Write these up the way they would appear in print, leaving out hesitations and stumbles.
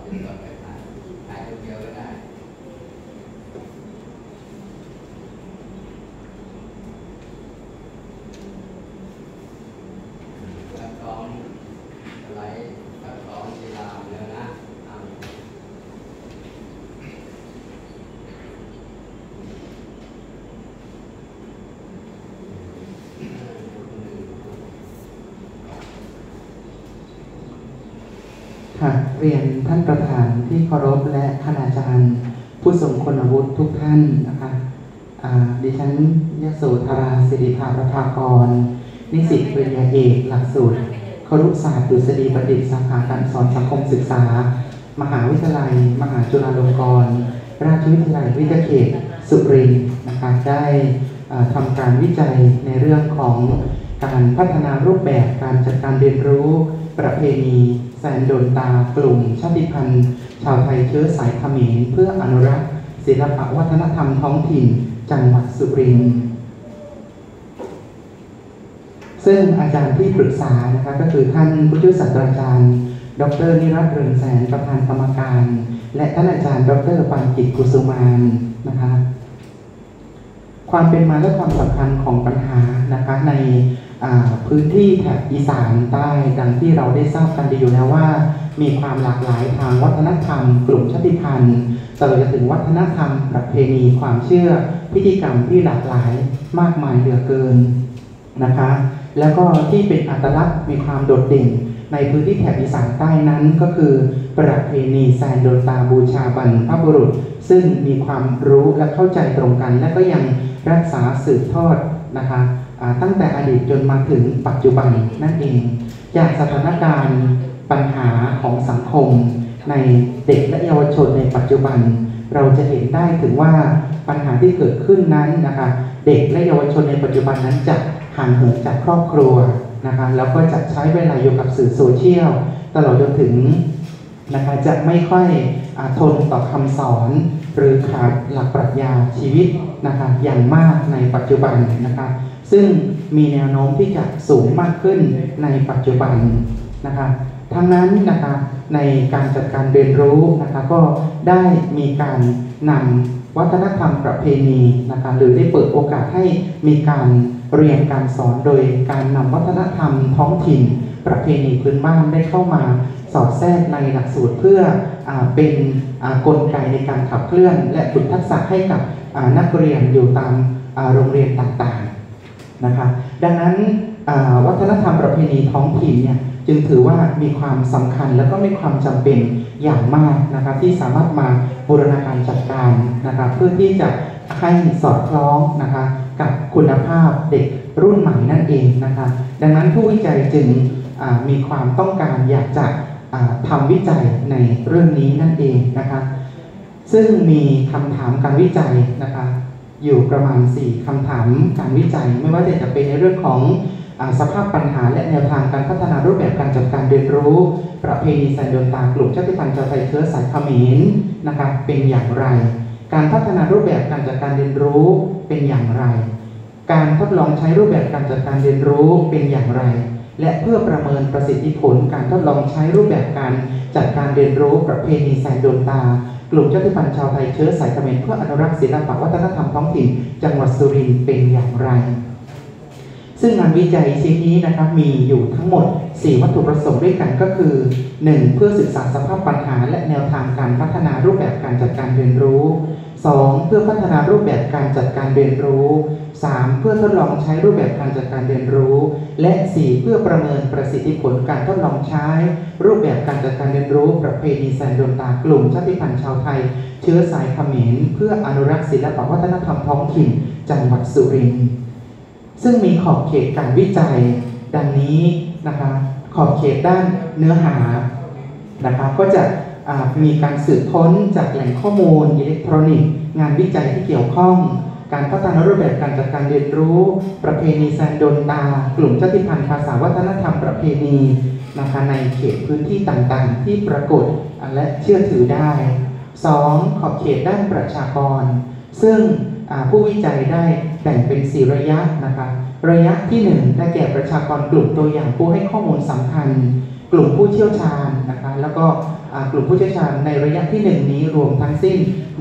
ก็ไปถ่ายคนเดียวก็ได้ถ้าท้องไหลถ้าท้องเวลาแล้วนะเรียนท่านประธานที่เคารพและคณาจารย์ผู้ทรงคุณวุฒิทุกท่านนะคะดิฉันยโสธราศิริภาประภากรนิสิตปริญญาเอกหลักสูตรครุศาสตร์ดุษฎีบัณฑิตสาขาการสอนสังคมศึกษามหาวิทยาลัยมหาจุฬาลงกรณราชวิทยาลัยวิทยาเขตสุรินทร์นะคะได้ทำการวิจัยในเรื่องของการพัฒนารูปแบบการจัดการเรียนรู้ประเพณีแซนโดนตากลุ่มชาติพันธุ์ชาวไทยเชื้อสายเขมรเพื่ออนุรักษ์ศิลปวัฒนธรรมท้องถิ่นจังหวัดสุรินทร์ซึ่งอาจารย์ที่ปรึกษานะคะก็คือท่านผู้ช่วยศาสตราจารย์ดร.นิรัตน์เรืองแสนประธานกรรมการและท่านอาจารย์ดร.ปานกิจกุสุมานนะคะความเป็นมาและความสำคัญของปัญหานะคะในพื้นที่แถบอีสานใต้ดังที่เราได้ทราบกันดีอยู่แล้วว่ามีความหลากหลายทางวัฒนธรรมกลุ่มชาติพันธุ์ตลอดจนถึงวัฒนธรรมประเพณีความเชื่อพิธีกรรมที่หลากหลายมากมายเหลือเกินนะคะแล้วก็ที่เป็นอัตลักษณ์มีความโดดเด่นในพื้นที่แถบอีสานใต้นั้นก็คือประเพณีแซนโดนตาบูชาบรรพบุรุษซึ่งมีความรู้และเข้าใจตรงกันและก็ยังรักษาสืบทอดนะคะตั้งแต่อดีตจนมาถึงปัจจุบันนั่นเองจากสถานการณ์ปัญหาของสังคมในเด็กและเยาวชนในปัจจุบันเราจะเห็นได้ถึงว่าปัญหาที่เกิดขึ้นนั้นนะคะเด็กและเยาวชนในปัจจุบันนั้นจะห่างเหินจากครอบครัวนะคะแล้วก็จะใช้เวลาอยู่กับสื่อโซเชียลตลอดจนถึงนะคะจะไม่ค่อยทนต่อคำสอนหรือขาดหลักปรัชญาชีวิตนะคะอย่างมากในปัจจุบันนะคะซึ่งมีแนวโน้มที่จะสูงมากขึ้นในปัจจุบันนะคะทั้งนั้นนะคะในการจัดการเรียนรู้นะคะก็ได้มีการนำวัฒนธรรมประเพณีนะคะหรือได้เปิดโอกาสให้มีการเรียนการสอนโดยการนำวัฒนธรรมท้องถิ่นประเพณีพื้นบ้านได้เข้ามาสอดแทรกในหลักสูตรเพื่อเป็นกลไกในการขับเคลื่อนและฝึกทักษะให้กับนักเรียนอยู่ตามโรงเรียนต่างๆนะคะดังนั้นวัฒนธรรมประเพณีท้องถิ่นเนี่ยจึงถือว่ามีความสำคัญและก็มีความจำเป็นอย่างมากนะคะที่สามารถมาบูรณาการจัดการนะคะเพื่อที่จะให้สอดคล้องนะคะกับคุณภาพเด็กรุ่นใหม่นั่นเองนะคะดังนั้นผู้วิจัยจึงมีความต้องการอยากจะทำวิจัยในเรื่องนี้นั่นเองนะคะซึ่งมีคำถามการวิจัยนะคะอยู่ประมาณ4คำถามการวิจัยไม่ว่าจะเป็นในเรื่องของสภาพปัญหาและแนวทางการพัฒนารูปแบบการจัดการเรียนรู้ประเพณีแซนโดนตากลุ่มชาติพันธุ์ชาวไทยเชื้อสายเขมรนะคะเป็นอย่างไรการพัฒนารูปแบบการจัดการเรียนรู้เป็นอย่างไรการทดลองใช้รูปแบบการจัดการเรียนรู้เป็นอย่างไรและเพื่อประเมินประสิทธิผลการทดลองใช้รูปแบบการจัดการเรียนรู้ประเพณีแซนโดนตากลุ่มชาติพันธุ์ชาวไทยเชื้อสายเขมรเพื่ออนุรักษ์ศิลปวัฒนธรรมท้องถิ่นจังหวัดสุรินทร์เป็นอย่างไรซึ่งงานวิจัยชิ้นนี้นะครับมีอยู่ทั้งหมด4วัตถุประสงค์ด้วยกันก็คือ 1. เพื่อศึกษาสภาพปัญหาและแนวทางการพัฒนารูปแบบการจัดการเรียนรู้ 2. เพื่อพัฒนารูปแบบการจัดการเรียนรู้ 3. เพื่อทดลองใช้รูปแบบการจัดการเรียนรู้และ 4. เพื่อประเมินประสิทธิผลการทดลองใช้รูปแบบการจัดการเรียนรู้ประเพณีแซนโดนตากลุ่มชาติพันธุ์ชาวไทยเชื้อสายเขมรเพื่ออนุรักษ์ศิลปวัฒนธรรมท้องถิ่นจังหวัดสุรินทร์ซึ่งมีขอบเขตการวิจัยดังนี้นะคะขอบเขตด้านเนื้อหานะคะก็จะมีการสืบค้นจากแหล่งข้อมูลอิเล็กทรอนิกส์งานวิจัยที่เกี่ยวข้องการพัฒนารูปแบบการจัดการเรียนรู้ประเพณีแซนโดนตากลุ่มชาติพันธุ์ภาษาวัฒนธรรมประเพณีนะคะในเขตพื้นที่ต่างๆที่ปรากฏและเชื่อถือได้ 2. ขอบเขตด้านประชากรซึ่งผู้วิจัยได้แบ่งเป็น4ระยะนะคะระยะที่1ได้แก่ประชากรกลุ่มตัวอย่างผู้ให้ข้อมูลสำคัญกลุ่มผู้เชี่ยวชาญนะคะแล้วก็กลุ่มผู้เชี่ยวชาญในระยะที่ 1 นี้รวมทั้งสิ้น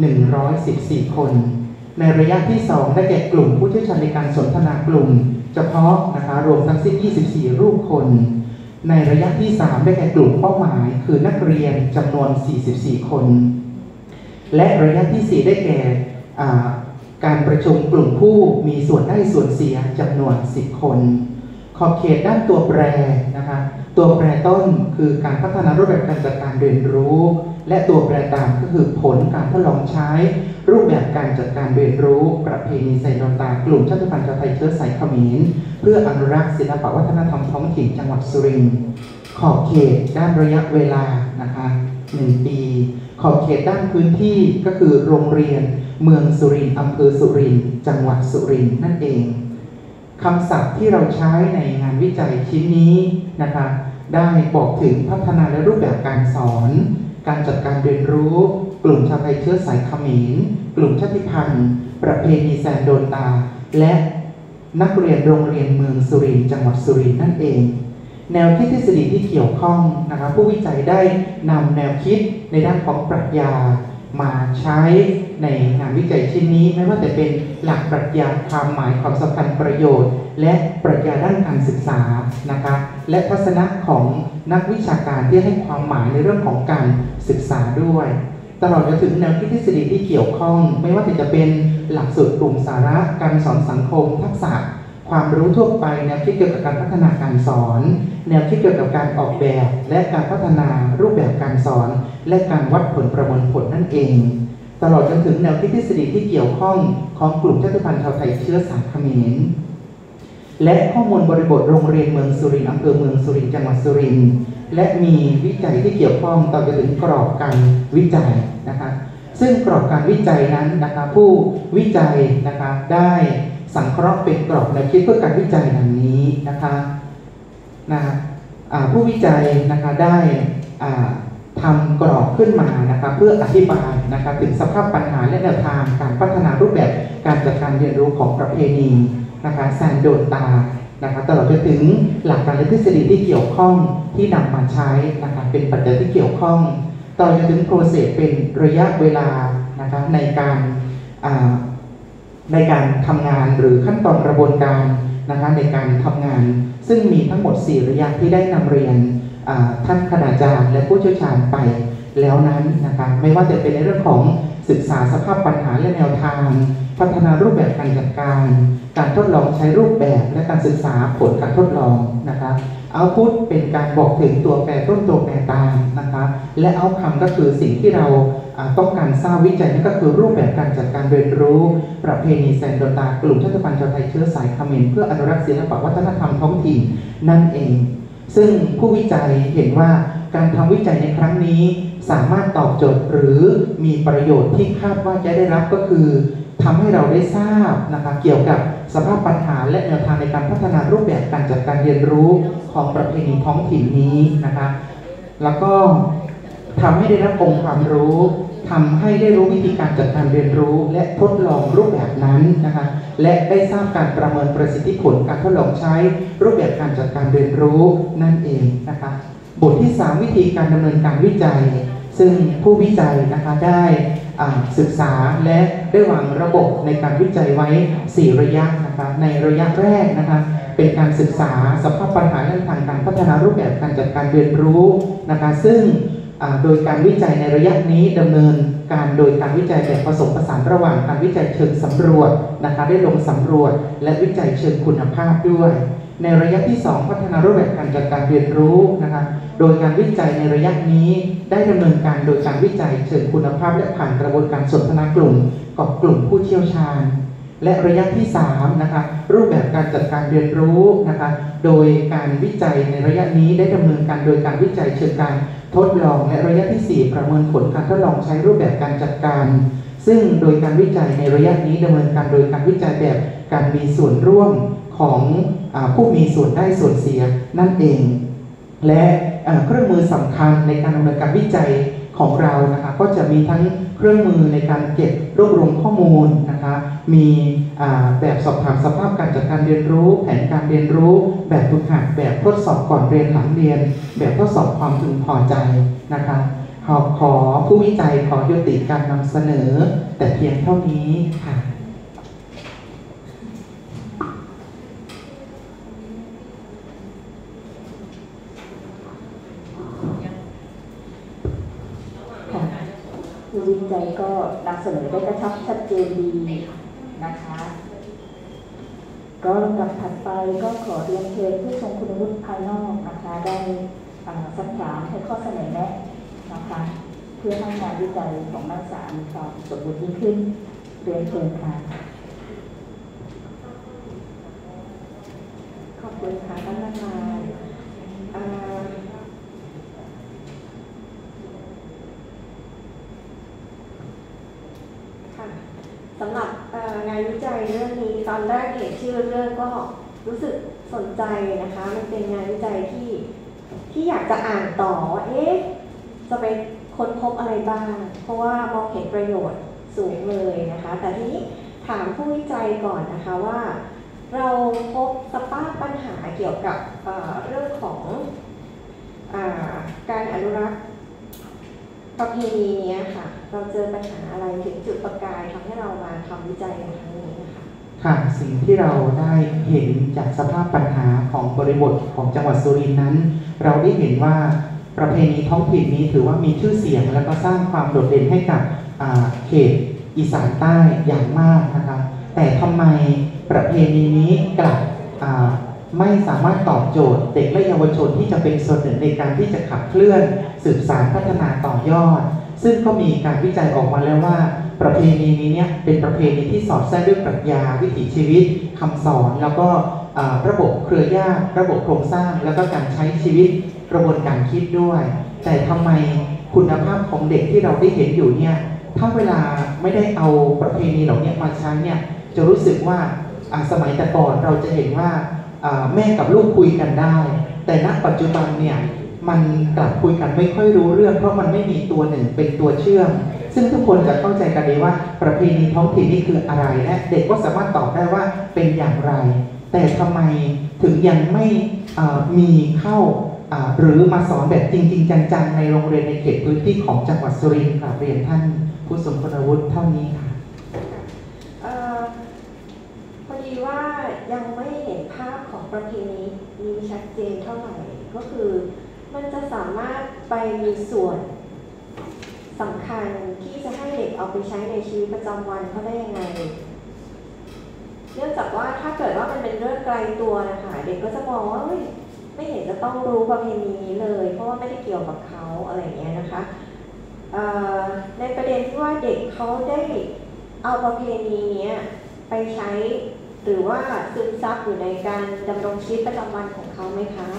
114 คนในระยะที่ 2ได้แก่กลุ่มผู้เชี่ยวชาญในการสนทนากลุ่มเฉพาะนะคะรวมทั้งสิ้น24 รูปคนในระยะที่ 3ได้แก่กลุ่มเป้าหมายคือนักเรียนจำนวน44 คนและระยะที่ 4ได้แก่การประชุมกลุ่มผู้มีส่วนได้ส่วนเสียจำนวน10 คนขอบเขตด้านตัวแปรนะคะตัวแปรต้นคือการพัฒนารูปแบบการจัดการเรียนรู้และตัวแปรตามก็คือผลการทดลองใช้รูปแบบการจัดการเรียนรู้ประเพณีไซโนตากลุ่มชาติพันธุ์ชาวไทยเชื้อสายเขมรเพื่ออนุรักษ์ศิลปวัฒนธรรมท้องถิ่นจังหวัดสุรินทร์ขอบเขตด้านระยะเวลานะคะ1 ปีขอบเขตด้านพื้นที่ก็คือโรงเรียนเมืองสุรินทร์อำเภอสุรินทร์จังหวัดสุรินทร์นั่นเองคำศัพท์ที่เราใช้ในงานวิจัยชิ้นนี้นะคะได้บอกถึงพัฒนาและรูปแบบการสอนการจัดการเรียนรู้กลุ่มชาวไทยเชื้อสายเขมรกลุ่มชาติพันธุ์ประเพณีแซนโดนตาและนักเรียนโรงเรียนเมืองสุรินทร์จังหวัดสุรินทร์นั่นเองแนวคิดทฤษฎีที่เกี่ยวข้องนะคะผู้วิจัยได้นำแนวคิดในด้านของปรัชญามาใช้ในงานวิจัยชิ้นนี้ไม่ว่าจะเป็นหลักปรัชญาความหมายความสำคัญประโยชน์และปรัชญาด้านการศึกษานะคะและทัศนะของนักวิชาการที่ให้ความหมายในเรื่องของการศึกษาด้วยตลอดจนถึงแนวคิดทฤษฎีที่เกี่ยวข้องไม่ว่าจะเป็นหลักสูตรกลุ่มสาระการสอนสังคมทักษะความรู้ทั่วไปแนวคิดเกี่ยวกับการพัฒนาการสอนแนวคิดเกี่ยวกับการออกแบบและการพัฒนารูปแบบการสอนและการวัดผลประเมินผลนั่นเองตลอดจนถึงแนวคิดทฤษฎีที่เกี่ยวข้องของกลุ่มชาติพันธุ์ชาวไทยเชื้อสายเขมรและข้อมูลบริบทโรงเรียนเมืองสุรินทร์อำเภอเมืองสุรินทร์จังหวัดสุรินทร์และมีวิจัยที่เกี่ยวข้องต่อไปถึงกรอบการวิจัยนะคะซึ่งกรอบการวิจัยนั้นนะคะผู้วิจัยนะคะได้สังเคราะห์เป็นกรอบแนวคิดเพื่อการวิจัยดังนี้นะคะผู้วิจัยนะคะได้ทำกรอบขึ้นมานะคะเพื่ออธิบายนะคะถึงสภาพปัญหาและแนวทางการพัฒนารูปแบบการจัดการเรียนรู้ของประเพณีนะคะแซนโดนตานะคะตลอดจนถึงหลักการและทฤษฎีที่เกี่ยวข้องที่นำมาใช้นะคะเป็นปัจจัยที่เกี่ยวข้องตลอดจนถึงโปรเซสเป็นระยะเวลานะคะในการทำงานหรือขั้นตอนกระบวนการนะคะในการทำงานซึ่งมีทั้งหมด4ระยะที่ได้นำเรียนท่านคณาจารย์และผู้เชี่ยวชาญไปแล้วนั้นนะคะไม่ว่าจะเป็นในเรื่องของศึกษาสภาพปัญหาและแนวทางพัฒนารูปแบบการจัดการการทดลองใช้รูปแบบและการศึกษาผลการทดลองนะคะเอาท์พุตเป็นการบอกถึงตัวแปรต้นตัวแปรตามนะคะและเอาท์คัมก็คือสิ่งที่เราต้องการทราบวิจัยนั่นก็คือรูปแบบการจัดการเรียนรู้ประเพณีแซนโดตากลุ่มชาติพันธุ์ชาวไทยเชื้อสายเขมรเพื่ออนุรักษ์ศิลปวัฒนธรรมท้องถิ่นนั่นเองซึ่งผู้วิจัยเห็นว่าการทำวิจัยในครั้งนี้สามารถตอบโจทย์หรือมีประโยชน์ที่คาดว่าจะได้รับก็คือทำให้เราได้ทราบนะคะเกี่ยวกับสภาพปัญหาและแนวทางในการพัฒนารูปแบบการจัดการเรียนรู้ของประเพณีท้องถิ่นนี้นะคะแล้วก็ทำให้ได้รับองค์ความรู้ทำให้ได้รู้วิธีการจัดการเรียนรู้และทดลองรูปแบบนั้นนะคะและได้ทราบการประเมินประสิทธิผลการทดลองใช้รูปแบบการจัดการเรียนรู้นั่นเองนะคะบทที่ 3วิธีการดำเนินการวิจัยซึ่งผู้วิจัยนะคะได้ศึกษาและได้วางระบบในการวิจัยไว้4ระยะนะคะในระยะแรกนะคะเป็นการศึกษาสภาพปัญหาเรื่องทางการพัฒนารูปแบบการจัดการเรียนรู้นะคะซึ่งโดยการวิจัยในระยะนี้ดำเนินการโดยการวิจัยแบบผสมผสานระหว่างการวิจัยเชิงสำรวจนะคะได้ลงสำรวจและวิจัยเชิงคุณภาพด้วยในระยะที่ 2พัฒนารูปแบบการจัดการเรียนรู้นะคะโดยการวิจัยในระยะนี้ได้ดำเนินการโดยการวิจัยเชิงคุณภาพและผ่านกระบวนการสนทนากลุ่มกับกลุ่มผู้เชี่ยวชาญและระยะที่3นะคะรูปแบบการจัดการเรียนรู้นะคะโดยการวิจัยในระยะนี้ได้ดำเนินการโดยการวิจัยเชิงการทดลองและระยะที่4ประเมินผลการทดลองใช้รูปแบบการจัดการซึ่งโดยการวิจัยในระยะนี้ดำเนินการโดยการวิจัยแบบการมีส่วนร่วมของผู้มีส่วนได้ส่วนเสียนั่นเองและเครื่องมือสำคัญในการดำเนินการวิจัยของเรานะคะก็จะมีทั้งเครื่องมือในการเก็บรวบรวมข้อมูลนะคะมีแบบสอบถามสภาพการจัดการเรียนรู้แผนการเรียนรู้แบบฝึกหัดแบบทดสอบก่อนเรียนหลังเรียนแบบทดสอบความพึงพอใจนะคะขอผู้วิจัยขอยุติการนำเสนอแต่เพียงเท่านี้ค่ะผู้วิจัยก็นำเสนอได้กระชับชัดเจนดีนะคะก็ลำดับถัดไปก็ขอเรียนเชิญผู้ทรงคุณวุฒิภายนอกนะคะได้สักถามให้ข้อเสนอแนะนะคะเพื่อให้งานวิจัยของนักศึกษามีความสมบูรณ์ยิ่งขึ้นเรียนเชิญค่ะขอบคุณค่ะท่านประธานสำหรับงานวิจัยเรื่องนี้ตอนแรกเห็นชื่อเรื่องก็รู้สึกสนใจนะคะมันเป็นงานวิจัยที่อยากจะอ่านต่อว่าจะไปค้นพบอะไรบ้างเพราะว่ามองเห็นประโยชน์สูงเลยนะคะแต่ทีนี้ถามผู้วิจัยก่อนนะคะว่าเราพบสภาพปัญหาเกี่ยวกับเรื่องของการอนุรักษ์ประเพณีนี้ค่ะเราเจอปัญหาอะไรถึงจุดประกายทำให้เรามาทำวิจัยในครั้งนี้นะคะค่ะสิ่งที่เราได้เห็นจากสภาพปัญหาของบริบทของจังหวัดสุรินทร์นั้นเราได้เห็นว่าประเพณีท้องถิ่นนี้ถือว่ามีชื่อเสียงและก็สร้างความโดดเด่นให้กับเขตอีสานใต้อย่างมากนะคะแต่ทำไมประเพณีนี้กลับไม่สามารถตอบโจทย์เด็กและเยาวชนที่จะเป็นส่วนหนึ่งในการที่จะขับเคลื่อนสืบสานพัฒนาต่อยอดซึ่งก็มีการวิจัยออกมาแล้วว่าประเพณีนี้เนี่ยเป็นประเพณีที่สอดแทรกด้วยปรัชญาวิถีชีวิตคำสอนแล้วก็ระบบเครือญาติระบบโครงสร้างแล้วก็การใช้ชีวิตกระบวนการคิดด้วยแต่ทำไมคุณภาพของเด็กที่เราได้เห็นอยู่เนี่ยถ้าเวลาไม่ได้เอาประเพณีเหล่านี้มาใช้เนี่ยจะรู้สึกว่าสมัยแต่ก่อนเราจะเห็นว่าแม่กับลูกคุยกันได้แต่ณปัจจุบันเนี่ยมันกลับคุยกันไม่ค่อยรู้เรื่องเพราะมันไม่มีตัวหนึ่งเป็นตัวเชื่อมซึ่งทุกคนจะเข้าใจกันดีว่าประเพณีท้องถิ่นนี่คืออะไรและเด็กก็สามารถตอบได้ว่าเป็นอย่างไรแต่ทำไมถึงยังไม่มีเข้าหรือมาสอนแบบจริงๆจังๆในโรงเรียนในเขตพื้นที่ของจังหวัดสุรินทร์ค่ะเรียนท่านผู้ทรงคุณวุฒิเท่านี้ค่ะพอดีว่ายังไม่เห็นภาพของประเพณีนี้ชัดเจนเท่าไหร่ก็คือมันจะสามารถไปมีส่วนสำคัญที่จะให้เด็กเอาไปใช้ในชีวิตประจำวันเขาได้ยังไงเนื่องจากว่าถ้าเกิดว่ามันเป็นเรื่องไกลตัวนะคะเด็กก็จะมองว่าไม่เห็นจะต้องรู้ประเพณีนี้เลยเพราะว่าไม่ได้เกี่ยวกับเขาอะไรอย่างเงี้ยนะคะในประเด็นที่ว่าเด็กเขาได้เอาประเพณีนี้ไปใช้หรือว่าซึมซับอยู่ในการดำรงชีวิตประจำวันของเขาไหมคะ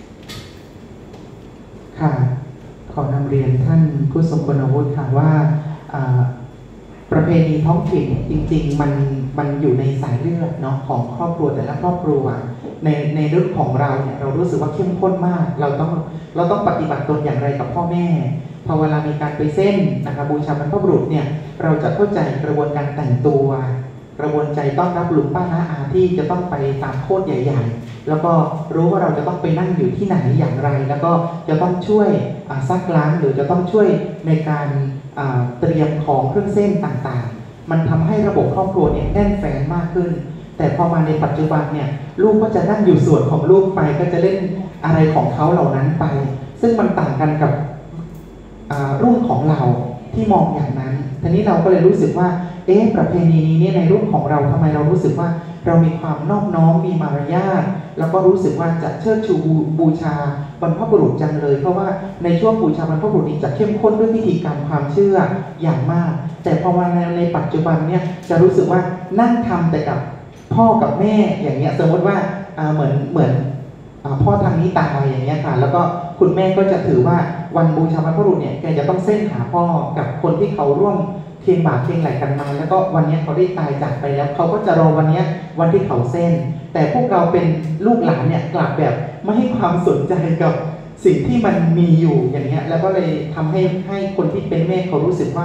ค่ะขอนำเรียนท่านผู้ทรงคุณวุฒิค่ะว่าประเพณีท้องถิ่นจริงๆมันอยู่ในสายเลือดเนาะของครอบครัวแต่ละครอบครัวในเรื่องของเราเนี่ยเรารู้สึกว่าเข้มข้นมากเราต้องปฏิบัติตนอย่างไรกับพ่อแม่พอเวลามีการไปเส้นนะคะบูชาบรรพบุรุษเนี่ยเราจะเข้าใจกระบวนการแต่งตัวกระบวนใจต้อนรับลุงป้าน้าอาที่จะต้องไปตามโคตรใหญ่ๆแล้วก็รู้ว่าเราจะต้องไปนั่งอยู่ที่ไหนอย่างไรแล้วก็จะต้องช่วยซักล้างหรือจะต้องช่วยในการเตรียมของเครื่องเส้นต่างๆมันทำให้ระบบครอบครัวเนี่ยแน่นแฟ้นมากขึ้นแต่พอมาในปัจจุบันเนี่ยลูกก็จะนั่งอยู่ส่วนของลูกไปก็จะเล่นอะไรของเขาเหล่านั้นไปซึ่งมันต่างกันกับรุ่นของเราที่มองอย่างนั้นทีนี้เราก็เลยรู้สึกว่าประเพณีนี้ในรุ่นของเราทำไมเรารู้สึกว่าเรามีความนอบน้อมมีมารยาทแล้วก็รู้สึกว่าจะเชิดชูบูชาบรรพบุรุษจังเลยเพราะว่าในช่วงบูชาบรรพบุรุษนี้จะเข้มข้นด้วยพิธีกรรมความเชื่ออย่างมากแต่พอมาในปัจจุบันเนี่ยจะรู้สึกว่านั่งทำแต่กับพ่อกับแม่อย่างเงี้ยสมมติว่าเหมือนพ่อทางนี้ตายอย่างเงี้ยค่ะแล้วก็คุณแม่ก็จะถือว่าวันบูชาบรรพบุรุษเนี่ยแกจะต้องเส้นหาพ่อกับคนที่เขาร่วมเคียงบ่าเคียงไหลกันมาแล้วก็วันนี้เขาได้ตายจากไปแล้วเขาก็จะรอวันที่เขาเส้นแต่พวกเราเป็นลูกหลานเนี่ยกลับแบบไม่ให้ความสนใจกับสิ่งที่มันมีอยู่อย่างเงี้ยแล้วก็เลยทำให้คนที่เป็นแม่เขารู้สึกว่า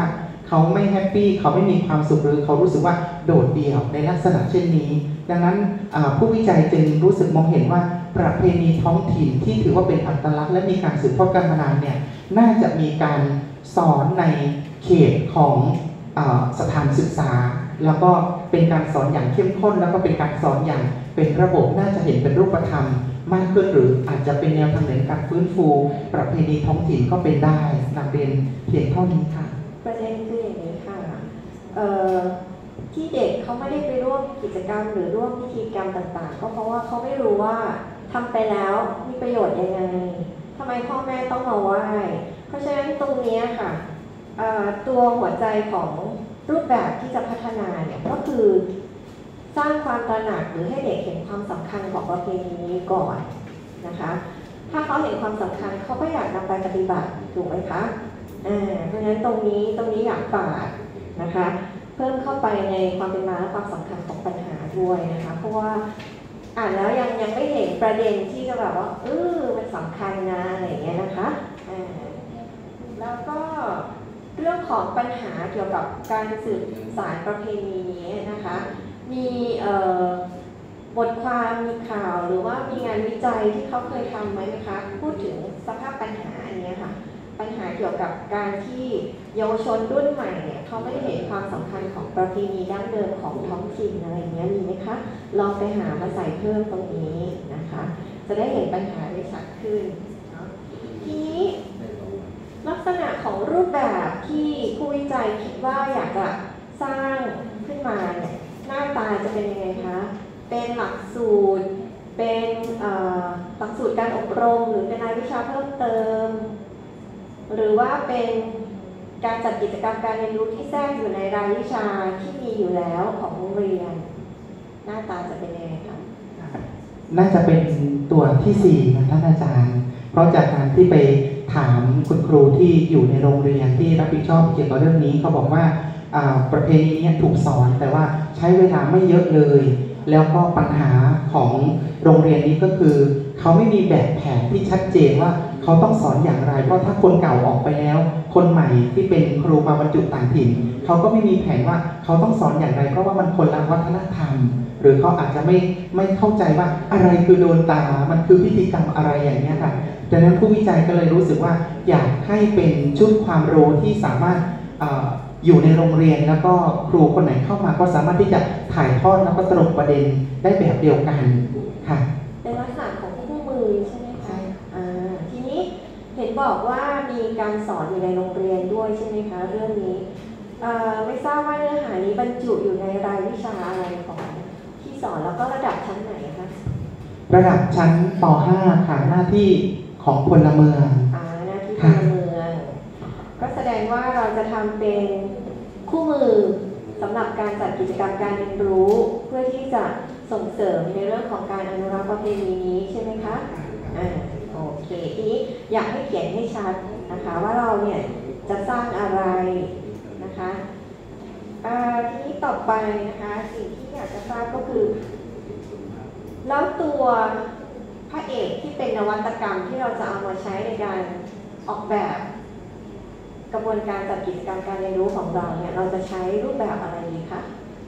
เขาไม่แฮปปี้เขาไม่มีความสุขหรือเขารู้สึกว่าโดดเดี่ยวในลักษณะเช่นนี้ดังนั้นผู้วิจัยจึงรู้สึกมองเห็นว่าประเพณีท้องถิ่นที่ถือว่าเป็นอัตลักษณ์และมีการสืบทอดกันมานานเนี่ยน่าจะมีการสอนในเขตของสถานศึกษาแล้วก็เป็นการสอนอย่างเข้มข้นแล้วก็เป็นการสอนอย่างเป็นระบบน่าจะเห็นเป็นรูปธรรมมากขึ้นหรืออาจจะเป็นแนวทางในการฟื้นฟูประเพณีท้องถิ่นก็เป็นได้นำเรียนเพียงเท่านี้ค่ะประเด็นคืออย่างนี้ค่ะที่เด็กเขาไม่ได้ไปร่วมกิจกรรมหรือร่วมพิธีกรรมต่างๆก็เพราะว่าเขาไม่รู้ว่าทำไปแล้วมีประโยชน์ยังไงทำไมพ่อแม่ต้องมาไหว้เพราะฉะนั้นตรงนี้ค่ะตัวหัวใจของรูปแบบที่จะพัฒนาเนี่ยก็คือสร้างความตระหนักหรือให้เด็กเห็นความสำคัญของประเพณีนี้ก่อนนะคะถ้าเขาเห็นความสำคัญเขาก็อยากนำไปปฏิบัติถูกไหมคะเพราะฉะนั้นตรงนี้อยากฝากนะคะเพิ่มเข้าไปในความเป็นมาและความสำคัญของปัญหาด้วยนะคะเพราะว่าอ่านแล้วยังไม่เห็นประเด็นที่จะแบบว่ามันสำคัญนะอะไรอย่างเงี้ยนะคะแล้วก็เรื่องของปัญหาเกี่ยวกับการสืบสานประเพณีนี้นะคะมีบทความมีข่าวหรือว่ามีงานวิจัยที่เขาเคยทำไหมคะพูดถึงสภาพปัญหาอันนี้ค่ะปัญหาเกี่ยวกับการที่เยาวชนรุ่นใหม่เนี่ยเขาไม่ได้เห็นความสำคัญของประเพณีดั้งเดิมของท้องถิ่นอะไรเงี้ยมีไหมคะลองไปหามาใส่เพิ่มตรงนี้นะคะจะได้เห็นปัญหาได้ชัดขึ้นทีนี้ลักษณะของรูปแบบที่ผู้วิจัยคิดว่าอยากจะสร้างขึ้นมาเนี่ยหน้าตาจะเป็นยังไงคะเป็นหลักสูตรเป็นหลักสูตรการอบรมหรือเป็นรายวิชาเพิ่มเติมหรือว่าเป็นการจัดกิจกรรมการเรียนรู้ที่แทรกอยู่ในรายวิชาที่มีอยู่แล้วของโรงเรียนหน้าตาจะเป็นยังไงคะน่าจะเป็นตัวที่4นะท่านอาจารย์เพราะจากการที่ไปถามคุณครูที่อยู่ในโรงเรียนที่รับผิดชอบเกี่ยวกับเรื่องนี้เขาบอกว่าประเพณีนี้ถูกสอนแต่ว่าใช้เวลาไม่เยอะเลยแล้วก็ปัญหาของโรงเรียนนี้ก็คือเขาไม่มีแบบแผนที่ชัดเจนว่าเขาต้องสอนอย่างไรเพราะถ้าคนเก่าออกไปแล้วคนใหม่ที่เป็นครูมาบรรจุต่างถิ่นเขาก็ไม่มีแผนว่าเขาต้องสอนอย่างไรเพราะว่ามันคนละวัฒนธรรมหรือเขาอาจจะไม่เข้าใจว่าอะไรคือโดนตามันคือพิธีกรรมอะไรอย่างนี้ค่ะดังนั้นผู้วิจัยก็เลยรู้สึกว่าอยากให้เป็นชุดความรู้ที่สามารถอยู่ในโรงเรียนแล้วก็ครูคนไหนเข้ามาก็สามารถที่จะถ่ายทอดแล้วก็ตรงประเด็นได้แบบเดียวกันค่ะเป็นลักษณะของคู่มือใช่ไหมคะทีนี้เห็นบอกว่ามีการสอนอยู่ในโรงเรียนด้วยใช่ไหมคะเรื่องนี้ไม่ทราบว่าเนื้อหานี้บรรจุอยู่ในรายวิชาอะไรของที่สอนแล้วก็ระดับชั้นไหนคะระดับชั้นป .5 ค่ะหน้าที่ของพลเมืองหน้าที่พลเมืองก็แสดงว่าเราจะทำเป็นคู่มือสำหรับการจัดกิจกรรมการเรียนรู้เพื่อที่จะส่งเสริมในเรื่องของการอนุรักษ์ประเพณีนี้ใช่ไหมคะโอเคทีนี้อยากให้เขียนให้ชัดนะคะว่าเราเนี่ยจะสร้างอะไรนะคะทีนี้ต่อไปนะคะสิ่งที่อยากจะทราบก็คือแล้วตัวพระเอกที่เป็นนวัตกรรมที่เราจะเอามาใช้ในการออกแบบกระบวนการจัดกิจกรรมการเรียนรู้ของเราเนี่ยเราจะใช้รูปแบบอะไรดีคะ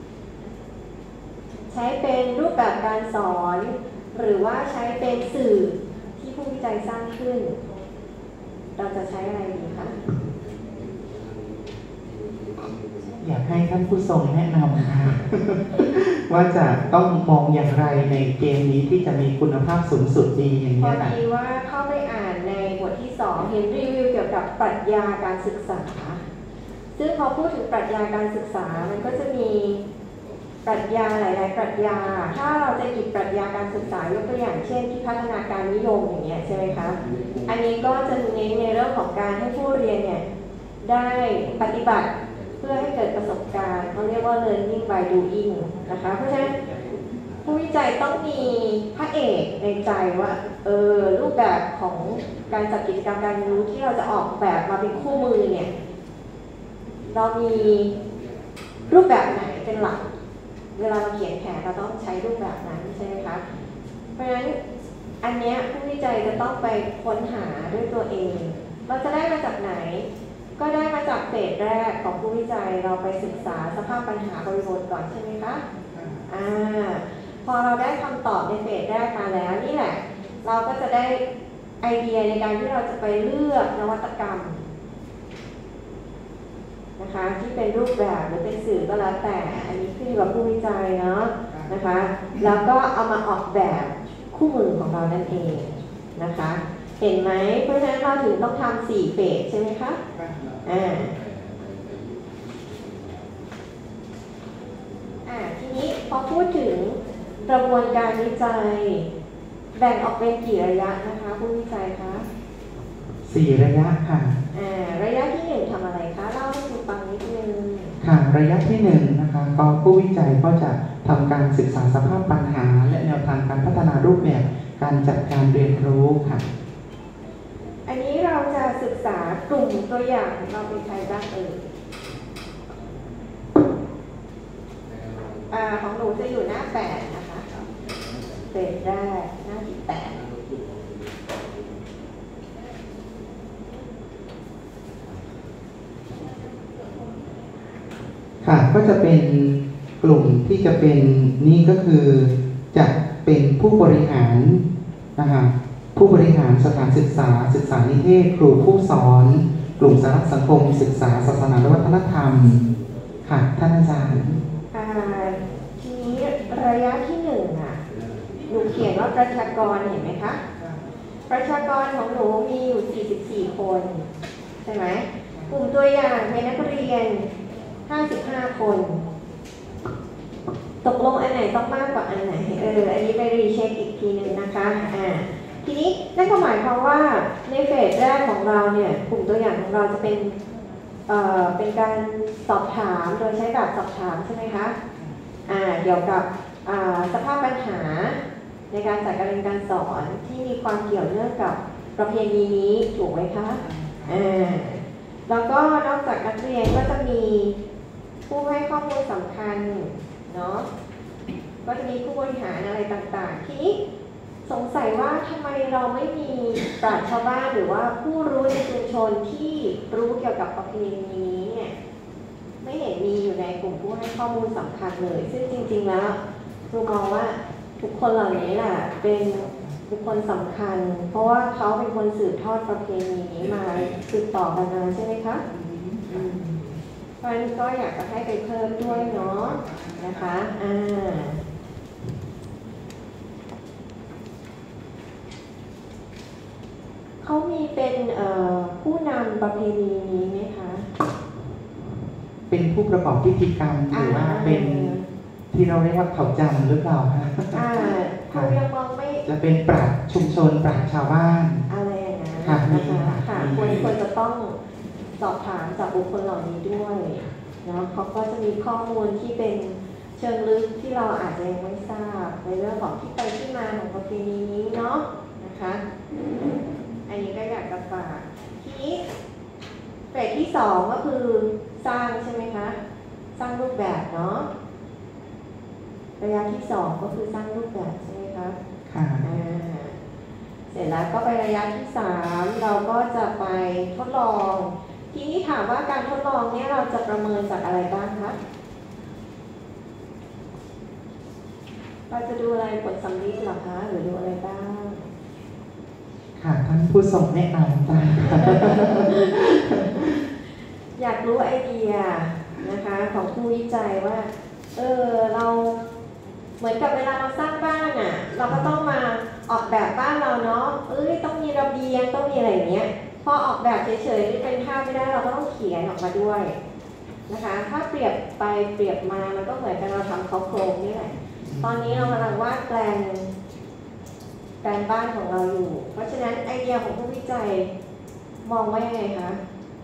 ใช้เป็นรูปแบบการสอนหรือว่าใช้เป็นสื่อที่ผู้วิจัยสร้างขึ้นเราจะใช้อะไรดีคะอยากให้ท่านผู้ทรงแนะนำค่ะ ว่าจะต้องมองอย่างไรในเกมนี้ที่จะมีคุณภาพสูงสุดดีอย่างนี้ค่ะพอดีว่าเข้าไปอ่านในบทที่2เห็นรีวิวเกี่ยวกับปรัชญาการศึกษาซึ่งพอพูดถึงปรัชญาการศึกษามันก็จะมีปรัชญาหลายๆปรัชญาถ้าเราจะหยิบปรัชญาการศึกษายกตัวอย่างเช่นที่พัฒนาการนิยมอย่างเงี้ยใช่ไหมคะอันนี้ก็จะเน้นในเรื่องของการให้ผู้เรียนเนี่ยได้ปฏิบัติเพื่อให้เกิดประสบการณ์เขาเรียกว่า learning by doing นะคะเพราะฉะนั้นผู้วิจัยต้องมีพระเอกในใจว่ารูปแบบของการจัดกิจกรรมการเรียนรู้ที่เราจะออกแบบมาเป็นคู่มือเนี่ยเรามีรูปแบบไหนเป็นหลักเวลาเราเขียนแผนเราต้องใช้รูปแบบนั้นใช่ไหมคะเพราะฉะนั้นอันเนี้ยผู้วิจัยจะต้องไปค้นหาด้วยตัวเองเราจะได้มาจากไหนก็ได้มาจากเฟสแรกของผู้วิจัยเราไปศึกษาสภาพปัญหาบริบทก่อนใช่ไหมคะพอเราได้คำตอบในเฟสแรกมาแล้วนี่แหละเราก็จะได้ไอเดียในการที่เราจะไปเลือกนวัตกรรมนะคะที่เป็นรูปแบบหรือเป็นสื่อก็แล้วแต่อันนี้ขึ้นอยู่กับผู้วิจัยเนาะนะคะแล้วก็เอามาออกแบบคู่มือของเรานั่นเองนะคะเห็นไหมเพราะฉะนั้นเราถึงต้องทำ4เฟสใช่ไหมคะทีนี้พอพูดถึงกระบวนการวิจัยแบ่งออกเป็นกี่ระยะนะคะผู้วิจัยคะ 4 ระยะค่ะระยะที่1ทำอะไรคะเล่าให้คุณฟังนิดนึงค่ะระยะที่1นะคะก็ผู้วิจัยก็จะทำการศึกษาสภาพปัญหาและแนวทางการพัฒนารูปแบบการจัดการเรียนรู้ค่ะอันนี้เราจะศึกษากลุ่มตัวอย่างเราเป็นใครบ้างของหนูจะอยู่หน้า8นะคะเฟสแรกหน้าที่8 ค่ะก็จะเป็นกลุ่มที่จะเป็นนี่ก็คือจะเป็นผู้บริหารนะคะผู้บริหารสถานศึกษานิเทศครูผู้สอนกลุ่มสาระสังคมศึกษาศาสนาและวัฒนธรรมค่ะท่านอาจารย์ทีนี้ระยะที่1หนูเขียนว่าประชากรเห็นไหมคะประชากรของหนูมีอยู่44คนใช่ไหมกลุ่มตัวอย่างเป็นนักเรียน55คนตกลงอันไหนต้องมากกว่าอันไหนอันนี้ไปรีเช็คอีกทีนึงนะคะทีนี้นั่นก็หมายความว่าในเฟสแรกของเราเนี่ยกลุ่มตัวอย่างของเราจะเป็นการสอบถามโดยใช้แบบสอบถามใช่ไหมคะเกี่ยวกับสภาพปัญหาในการจัดการเรียนการสอนที่มีความเกี่ยวเนื่องกับประเพณีนี้ถูกไหมคะแล้วก็นอกจากนักเรียนก็จะมีผู้ให้ข้อมูลสำคัญเนาะก็จะมีผู้บริหารอะไรต่างๆทีนี้สงสัยว่าทำไมเราไม่มีปราชญ์ชาวบ้านหรือว่าผู้รู้ในชุมชนที่รู้เกี่ยวกับประเพณีนี้เนี่ยไม่เห็นมีอยู่ในกลุ่มผู้ให้ข้อมูลสำคัญเลยซึ่งจริงๆแล้วครูมองว่าทุกคนเหล่านี้แหละเป็นบุคคลสำคัญเพราะว่าเขาเป็นคนสืบทอดประเพณีนี้มาสืบต่อกันมาใช่ไหมคะเพราะฉะนั้นก็อยากจะให้ไปเพิ่มด้วยเนาะนะคะเขามีเป็นผู้นำประเพณีนี้ไหมคะเป็นผู้ประกอบพิธีกรรมหรือว่าเป็นที่เราเรียกว่าเขาจำหรือเปล่าคะเขายังมองไม่จะเป็นปราชญ์ชุมชนปราชญ์ชาวบ้านอะไรอย่างนั้นนะคะควรจะต้องสอบถามจากบุคคลเหล่านี้ด้วยเนาะเขาก็จะมีข้อมูลที่เป็นเชิงลึกที่เราอาจจะยังไม่ทราบในเรื่องของที่ไปที่มาของประเพณีนี้เนาะนะคะอันนี้ก็อยากจะฝากทีนี้เฟสที่2ก็คือสร้างใช่ไหมคะสร้างรูปแบบเนาะระยะที่2ก็คือสร้างรูปแบบใช่ไหมคะค่ะเสร็จแล้วก็ไประยะที่3เราก็จะไปทดลองทีนี้ถามว่าการทดลองเนี่ยเราจะประเมินจากอะไรบ้างคะเราจะดูอะไรผลสัมฤทธิ์หรอคะหรือดูอะไรบ้างค่ะท่านผู้ส่งแนะนำจ้าอยากรู้ไอเดียนะคะของผู้วิจัยว่าเราเหมือนกับเวลาเราสร้างบ้านเราก็ต้องมาออกแบบบ้านเราเนาะต้องมีระเบียงต้องมีอะไรอย่างเงี้ยพอออกแบบเฉยๆเป็นภาพไม่ได้เราก็ต้องเขียนออกมาด้วยนะคะถ้าเปรียบไปเปรียบมามันก็เหมือนกับเราทำโครงนี่แหละตอนนี้เรากำลังวาดแปลนบ้านของเราอยู่เพราะฉะนั้นไอเดียของผู้วิจัยมองว่ายังไงคะ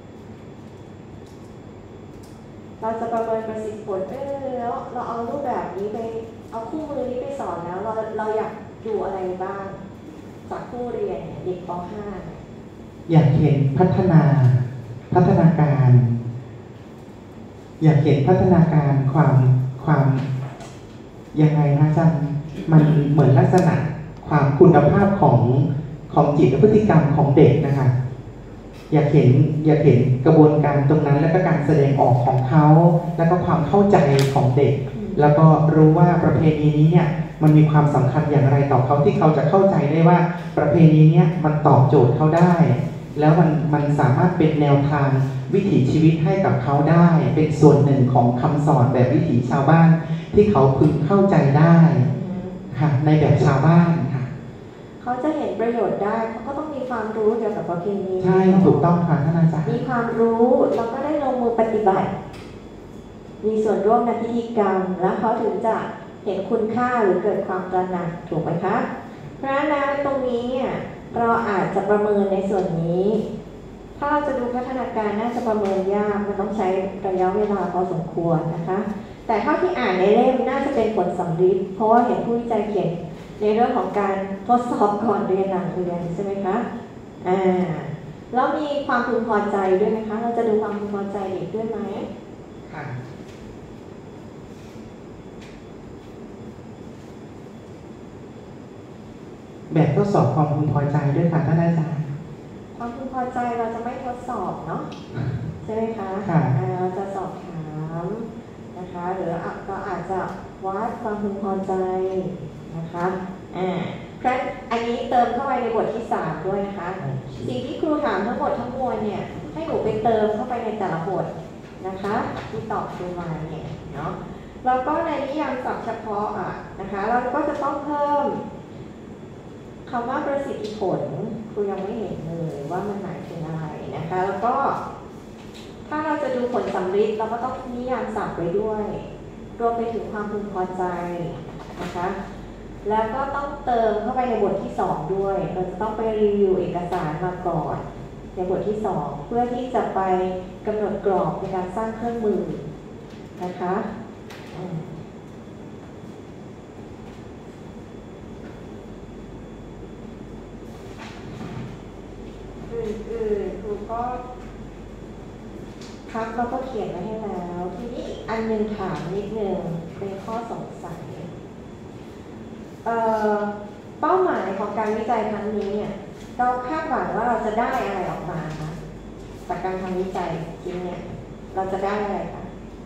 เราจะประเมินประสิทธิผลแล้วเราเอารูปแบบนี้ไปเอาคู่มือนี้ไปสอนแล้วเราอยากดูอะไรบ้างจากผู้เรียนเด็กป .5 อยากเห็นพัฒนาการอยากเห็นพัฒนาการความยังไงนะอาจารย์มันเหมือนลักษณะความคุณภาพของจิตและพฤติกรรมของเด็กนะคะอยากเห็นกระบวนการตรงนั้นแล้วก็การแสดงออกของเขาแล้วก็ความเข้าใจของเด็กแล้วก็รู้ว่าประเพณีนี้เนี่ยมันมีความสำคัญอย่างไรต่อเขาที่เขาจะเข้าใจได้ว่าประเพณีเนี้ยมันตอบโจทย์เขาได้แล้วมันสามารถเป็นแนวทางวิถีชีวิตให้กับเขาได้เป็นส่วนหนึ่งของคำสอนแบบวิถีชาวบ้านที่เขาพึงเข้าใจได้ค่ะในแบบชาวบ้านค่ะเขาจะเห็นประโยชน์ได้เขาก็ต้องมีความรู้เกี่ยวกับประเพณีใช่ถูกต้องค่ะท่านอาจารย์มีความรู้แล้วก็ได้ลงมือปฏิบัติมีส่วนร่วมในพิธีกรรมแล้วเขาถึงจะเห็นคุณค่าหรือเกิดความตระหนักถูกไหมคะเพราะฉะนั้นตรงนี้เนี่ยเราอาจจะประเมินในส่วนนี้ถ้าเราจะดูพัฒนาการน่าจะประเมินยากมันต้องใช้ระยะเวลาพอสมควรนะคะแต่เท่าที่อ่านในเล่มน่าจะเป็นผลสำลิดเพราะว่าเห็นผู้วิจัยเขียนในเรื่องของการทดสอบก่อนเรียนหลังเรียนใช่ไหมคะแล้วมีความพึงพอใจด้วยไหมคะเราจะดูความพึงพอใจเด็กด้วยไหมค่ะแบบทดสอบความพึงพอใจด้วยค่ะท่านอาจารย์ความพึงพอใจเราจะไม่ทดสอบเนาะใช่ไหมคะเราจะสอบถามนะคะหรือเราอาจจะวัดความพึงพอใจนะคะเพราะอันนี้เติมเข้าไปในบทที่3ด้วยนะคะสิ่งที่ครูถามทั้งหมดทั้งมวลเนี่ยให้หนูไปเติมเข้าไปในแต่ละบทนะคะที่ตอบครูมาเนี่ยเนาะแล้วก็ในนิยามศัพท์เฉพาะนะคะเราก็จะต้องเพิ่มคำว่าประสิทธิผลครูยังไม่เห็นเลยว่ามันหมายถึงอะไรนะคะแล้วก็ถ้าเราจะดูผลสำลิดเราก็ต้องนิยามศัพท์ไว้ด้วยรวมไปถึงความพึงพอใจนะคะแล้วก็ต้องเติมเข้าไปในบทที่2ด้วยเราจะต้องไปรีวิวเอกสารมาก่อนในบทที่2เพื่อที่จะไปกำหนดกรอบในการสร้างเครื่องมือนะคะครูก็ครับเราก็เขียนไว้ให้แล้วทีนี้อันนึงถามนิดนึงเป็นข้อสงสัยเป้าหมายของการวิจัยครั้งนี้เนี่ยเราคาดหวังว่าเราจะได้อะไรออกมาคะจากการทำวิจัยชิ้นเนี่ยเราจะได้อะไรคะ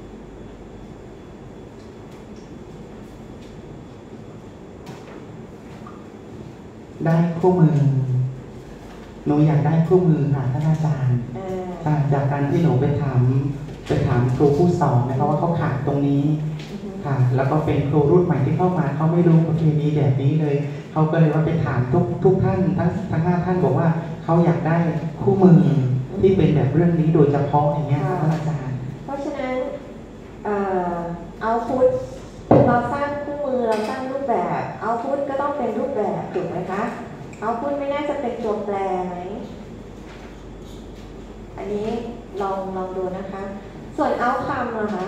ได้คู่มือหนูอยากได้คู่มือค่ะท่านอาจารย์จากการที่หนูไปถามครูผู้สอนนะคะว่าเขาขาดตรงนี้ค่ะแล้วก็เป็นครูรุ่นใหม่ที่เข้ามาเขาไม่รู้ประเพณีแบบนี้เลยเขาก็เลยว่าไปถามทุกท่านทั้ง5ท่านบอกว่าเขาอยากได้คู่มือที่เป็นแบบเรื่องนี้โดยเฉพาะอย่างเงี้ยค่ะท่านอาจารย์เพราะฉะนั้นเอาพุทเราสร้างคู่มือเราสร้างรูปแบบเอาพุทก็ต้องเป็นรูปแบบถูกไหมคะเอาพุทไม่น่าจะเป็นตัวแปรไหมอันนี้ลองดูนะคะส่วนเอาคำนะคะ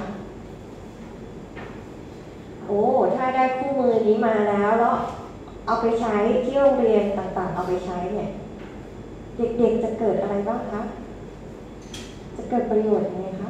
โอ้ถ้าได้คู่มือนี้มาแล้วเอาไปใช้ที่โรงเรียนต่างๆเอาไปใช้เนี่ยเด็กๆจะเกิดอะไรบ้างคะจะเกิดประโยชน์ยังไงคะ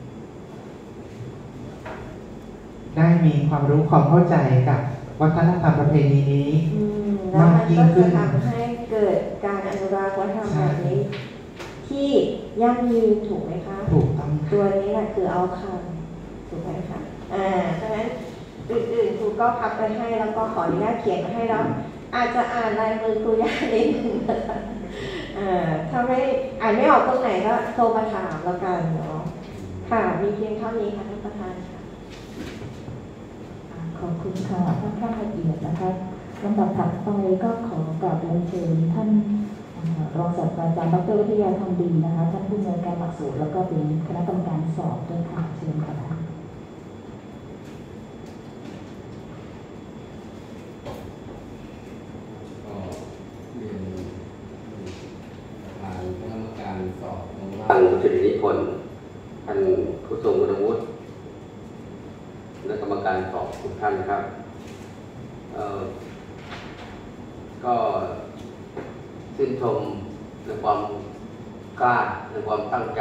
ได้มีความรู้ความเข้าใจกับวัฒนธรรมประเพณีนี้มากยิ่งขึ้นแล้วมันก็จะทำให้เกิดการอนุรักษ์วัฒนธรรมแบบนี้ที่ยั่งยืนถูกไหมคะถูกต้องตัวนี้แหละคือเอาคำถูกไหมคะเพราะฉะนั้นอื่นๆครูก็พับไปให้แล้วก็ขออนุญาตเขียนมาให้แล้วอาจจะอ่านลายมือครูยากนิดนึงนะคะถ้าไม่อ่านไม่ออกตรงไหนก็โทรมาถามแล้วกันเนาะค่ะมีเพียงเท่านี้ค่ะท่านประธานค่ะขอบคุณค่ะท่านละเอียดนะคะลำดับถัดไปก็ขอกราบเรียนเชิญท่านรองศาสตราจารย์ดร.วิทยาทองดีนะคะท่านผู้อำนวยการหลักสูตรแล้วก็เป็นคณะกรรมการสอบด้วยค่ะเชิญค่ะท่านสิรินิพนธ์ท่านผู้ทรงคุณวุฒิและกรรมการสอบทุกท่านครับก็ชื่นชมในความกล้าในความตั้งใจ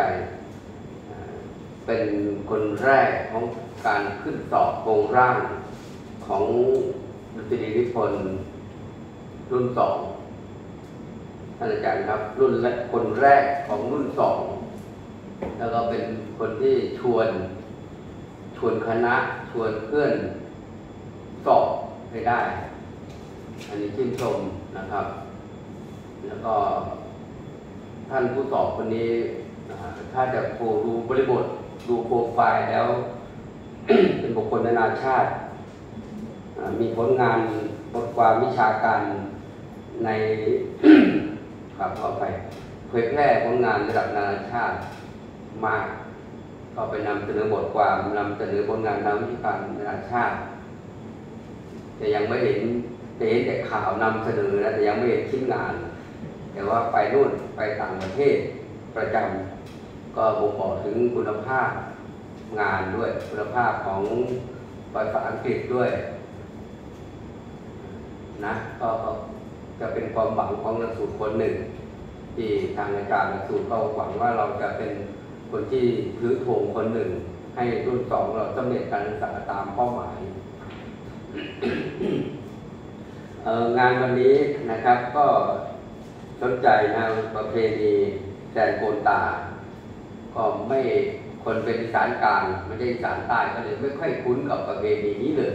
เป็นคนแรกของการขึ้นสอบโครงร่างของสิรินิพนธ์รุ่น2 ท่านอาจารย์ครับรุ่นคนแรกของรุ่นสองแล้วก็เป็นคนที่ชวนคณะชวนเพื่อนสอบให้ได้อันนี้ชื่นชมนะครับแล้วก็ท่านผู้สอบคนนี้ถ้าจะดูบริบทดูโปรไฟล์แล้ว เป็นบุคคลนานาชาติมีผลงานบทความวิชาการใน ครับขอไปเผยแพร่ผลงานระดับนานาชาติมากก็ไปนำเสนอบทความนำเสนอผลงานทางวิชาการนานาชาติแต่ยังไม่เห็นแต่ข่าวนำเสนอนะแต่ยังไม่เห็นชิ้นงานแต่ว่าไปนู่นไปต่างประเทศประจำก็บ่งบอกถึงคุณภาพงานด้วยคุณภาพของภาษาอังกฤษด้วยนะก็จะเป็นความหวังของนักสูตรคนหนึ่งที่ทางอาจารย์นักสูตรก็หวังว่าเราจะเป็นคนที่ถือธงคนหนึ่งให้รุ่นสองเราสำเร็จการศึกษาตามเป้าหมาย งานวันนี้นะครับก็สนใจนะประเพณีแดนโกนตาก็ไม่คนเป็นอีสานกลางไม่ได้อีสานใต้ก็เลยไม่ค่อยคุ้นกับประเพณีนี้เลย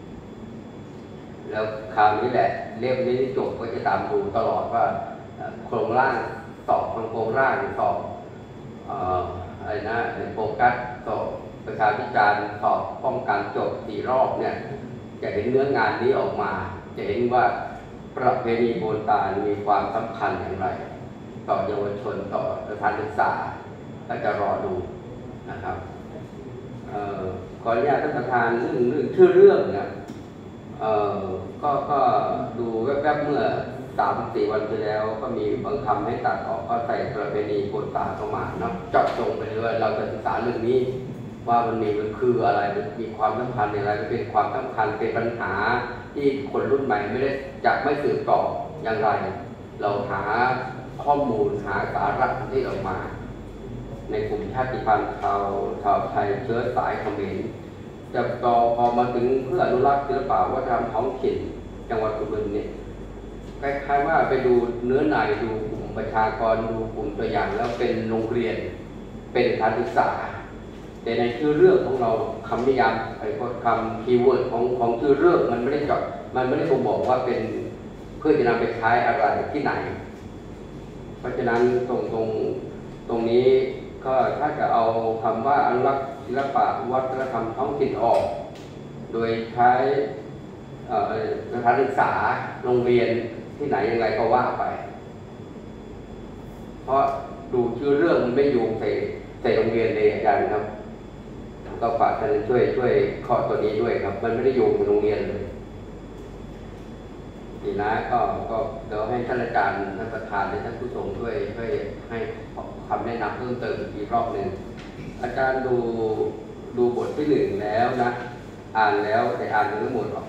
แล้วคราวนี้แหละเล่มนี้จบก็จะตามดูตลอดว่าโครงร่างสอบโครงร่างสอบอะไรนะโฟกัสสอบประชาพิจารณ์สอบป้องกันจบ4 รอบเนี่ยจะเห็นเนื้องานนี้ออกมาจะเห็นว่าประเพณีโกนตามีความสำคัญอย่างไรต่อเยาวชนต่อสถานศึกษาก็จะรอดูนะครับขออนุญาตท่านประธานเรื่องชื่อเรื่องนะก็ดูแวบๆเมื่อ 3-4 วันที่แล้วก็มีบางคำให้ตัดออกก็ใส่ประเพณีโกนตาเข้ามาเนาะเจาะจงไปเลยว่าเราจะศึกษาเรื่องนี้ว่ามันคืออะไรมันมีความสำคัญอย่างไรมันเป็นความสำคัญเป็นปัญหาที่คนรุ่นใหม่ไม่สืบต่ออย่างไรเราหาข้อมูลหาสาระที่ออกมาในกลุ่มชาติพันธุ์ชาวไทยเชื้อสายเขมรจะต่อพอมาถึงเพื่ออนุรักษ์ศิลปวัฒนธรรมท้องถิ่นจังหวัดสุรินทร์เนี่ยคล้ายๆว่าไปดูเนื้อในดูกลุ่มประชากรดูกลุ่มตัวอย่างแล้วเป็นโรงเรียนเป็นสถานศึกษาแต่ในชื่อเรื่องของเราคำนิยามคำคีย์เวิร์ดของชื่อเรื่องมันไม่ได้บ่งบอกว่าเป็นเพื่อจะนำไปใช้อะไรที่ไหนเพราะฉะนั้นตรงนี้ก็ถ้าจะเอาคำว่าอนุรักษ์ศิลปะวัฒนธรรมท้องถิ่นออกโดยใช้สถานศึกษาโรงเรียนที่ไหนยังไงก็ว่าไปเพราะดูชื่อเรื่องมันไม่โยงใส่โรงเรียนเลยอาจารย์ครับก็ฝากท่านช่วยข้อตัวนี้ด้วยครับมันไม่ได้โยงกับโรงเรียนเลยนี่นะก็เดี๋ยวให้ท่านอาจารย์ท่านประธานและท่านผู้ทรงช่วยให้คำแนะนำเพิ่มเติมอีกรอบหนึ่งอาจารย์ดูบทที่ 1แล้วนะอ่านแล้วแต่อ่านทั้งหมดหรอก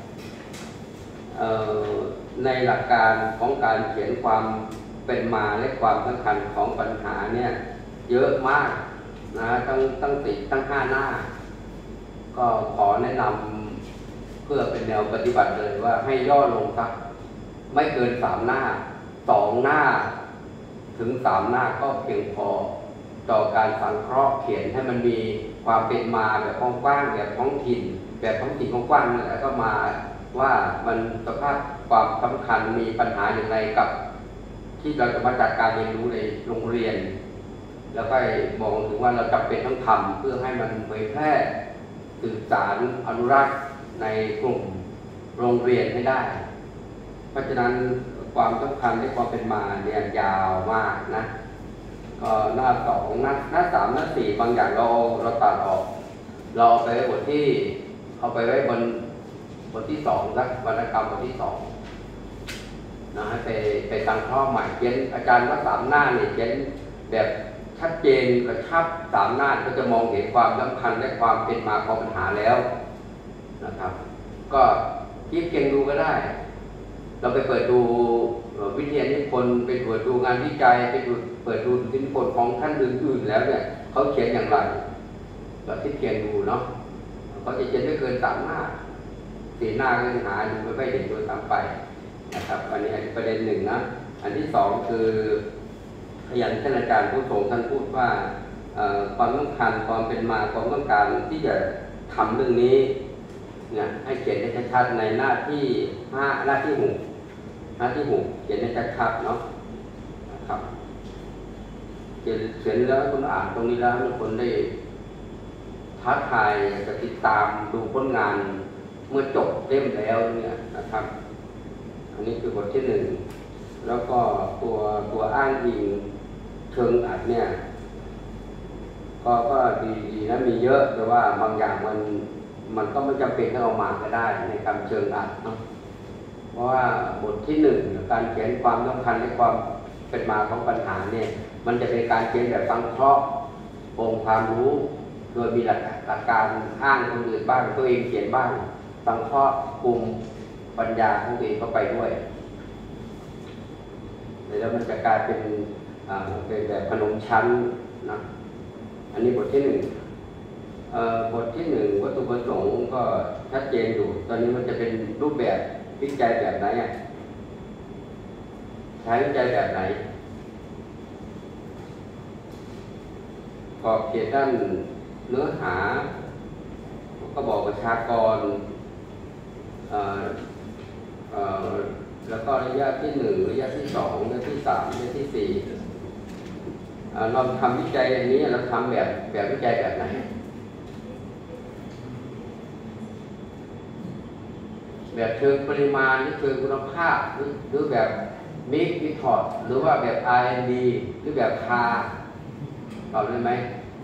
ในหลักการของการเขียนความเป็นมาและความสำคัญของปัญหาเนี่ยเยอะมากนะตั้ง5 หน้าก็ขอแนะนำเพื่อเป็นแนวปฏิบัติเลยว่าให้ย่อลงสักไม่เกิน3 หน้า2 หน้าถึง3 หน้าก็เพียงพอต่อการสังเคราะห์เขียนให้มันมีความเป็นมาแบบกว้างๆแบบท้องถิ่นกว้างๆนั่นแหละก็มาว่ามันสภาพความสำคัญมีปัญหาอย่างไรกับที่เราจะมาจัดการเรียนรู้ในโรงเรียนแล้วก็มองถึงว่าเราจำเป็นต้องทำเพื่อให้มันเผยแพร่สื่อสารอนุรักษ์ในกลุ่มโรงเรียนให้ได้เพราะฉะนั้นความสำคัญในความเป็นมาเนี่ยยาวมากนะก็หน้า2หน้า3หน้า4บางอย่างเราตัดออกเราเอาไปไว้บทที่เอาไปไว้บนบทที่2นะวรรณกรรมบทที่2นะให้ไปตั้งข้อใหม่เขียนอาจารย์ว่า3 หน้าเนี่ยเขียนแบบชัดเจนกระชับ3 หน้าก็จะมองเห็นความสำคัญและความเป็นมาของปัญหาแล้วนะครับก็คิดเพียงดูก็ได้เราไปเปิดดูวิทยานิพนธ์ไปเปิดดูงานวิจัยไปเปิดดูนิพนธ์ของท่านอื่นๆแล้วเนี่ยเขาเขียนอย่างไรเราคิดเพียงดูเนาะเขาจะเขียนไม่เกิน3 หน้า4 หน้าก็หาดูไม่เห็นโดยตามไปนะครับอันนี้ประเด็น1นะอันที่สองคืออย่างท่านอาจารย์ผู้ทรงท่านพูดว่าความสำคัญความเป็นมาความต้องการที่จะทำเรื่องนี้เนี่ยให้เขียนให้ชัดๆในหน้าที่5หน้าที่6เขียนให้ชัดๆเนาะนะครับเขียนแล้วคนอ่านตรงนี้แล้วให้คนได้ท้าทายจะติดตามดูผลงานเมื่อจบเล่มแล้วเนี่ยนะครับอันนี้คือบทที่1แล้วก็ตัวอ้างอิงเชิงอัดเนี่ยก็ดีนะมีเยอะแต่ว่าบางอย่างมันก็ไม่จำเป็นต้องเอามาก็ได้ในการเชิงอัดเนาะเพราะว่าบทที่1การเขียนความสำคัญและความเป็นมาของปัญหาเนี่ยมันจะเป็นการเขียนแบบสังเคราะห์องค์ความรู้โดยมีหลักการอ้างคนอื่นบ้างตัวเองเขียนบ้างสังเคราะห์กลุ่มปัญญาของตัวเองเข้าไปด้วยแล้วมันจะกลายเป็นแบบขนมชั้นนะอันนี้บทที่1บทที่1วัตถุประสงค์ก็ชัดเจนอยู่ตอนนี้มันจะเป็นรูปแบบวิจัยแบบไหนใช้วิจัยแบบไหนขอบเขตด้านเนื้อหาก็บอกประชากรแล้วก็ระยะที่1ระยะที่2ระยะที่3ระยะที่4เราทำวิจัยอันนี้เราทำแบบวิจัยแบบไหนแบบเชิงปริมาณหรือเชิงคุณภาพหรือแบบมิกซ์มิทอดหรือว่าแบบ R&D หรือแบบคาตอบได้ไหม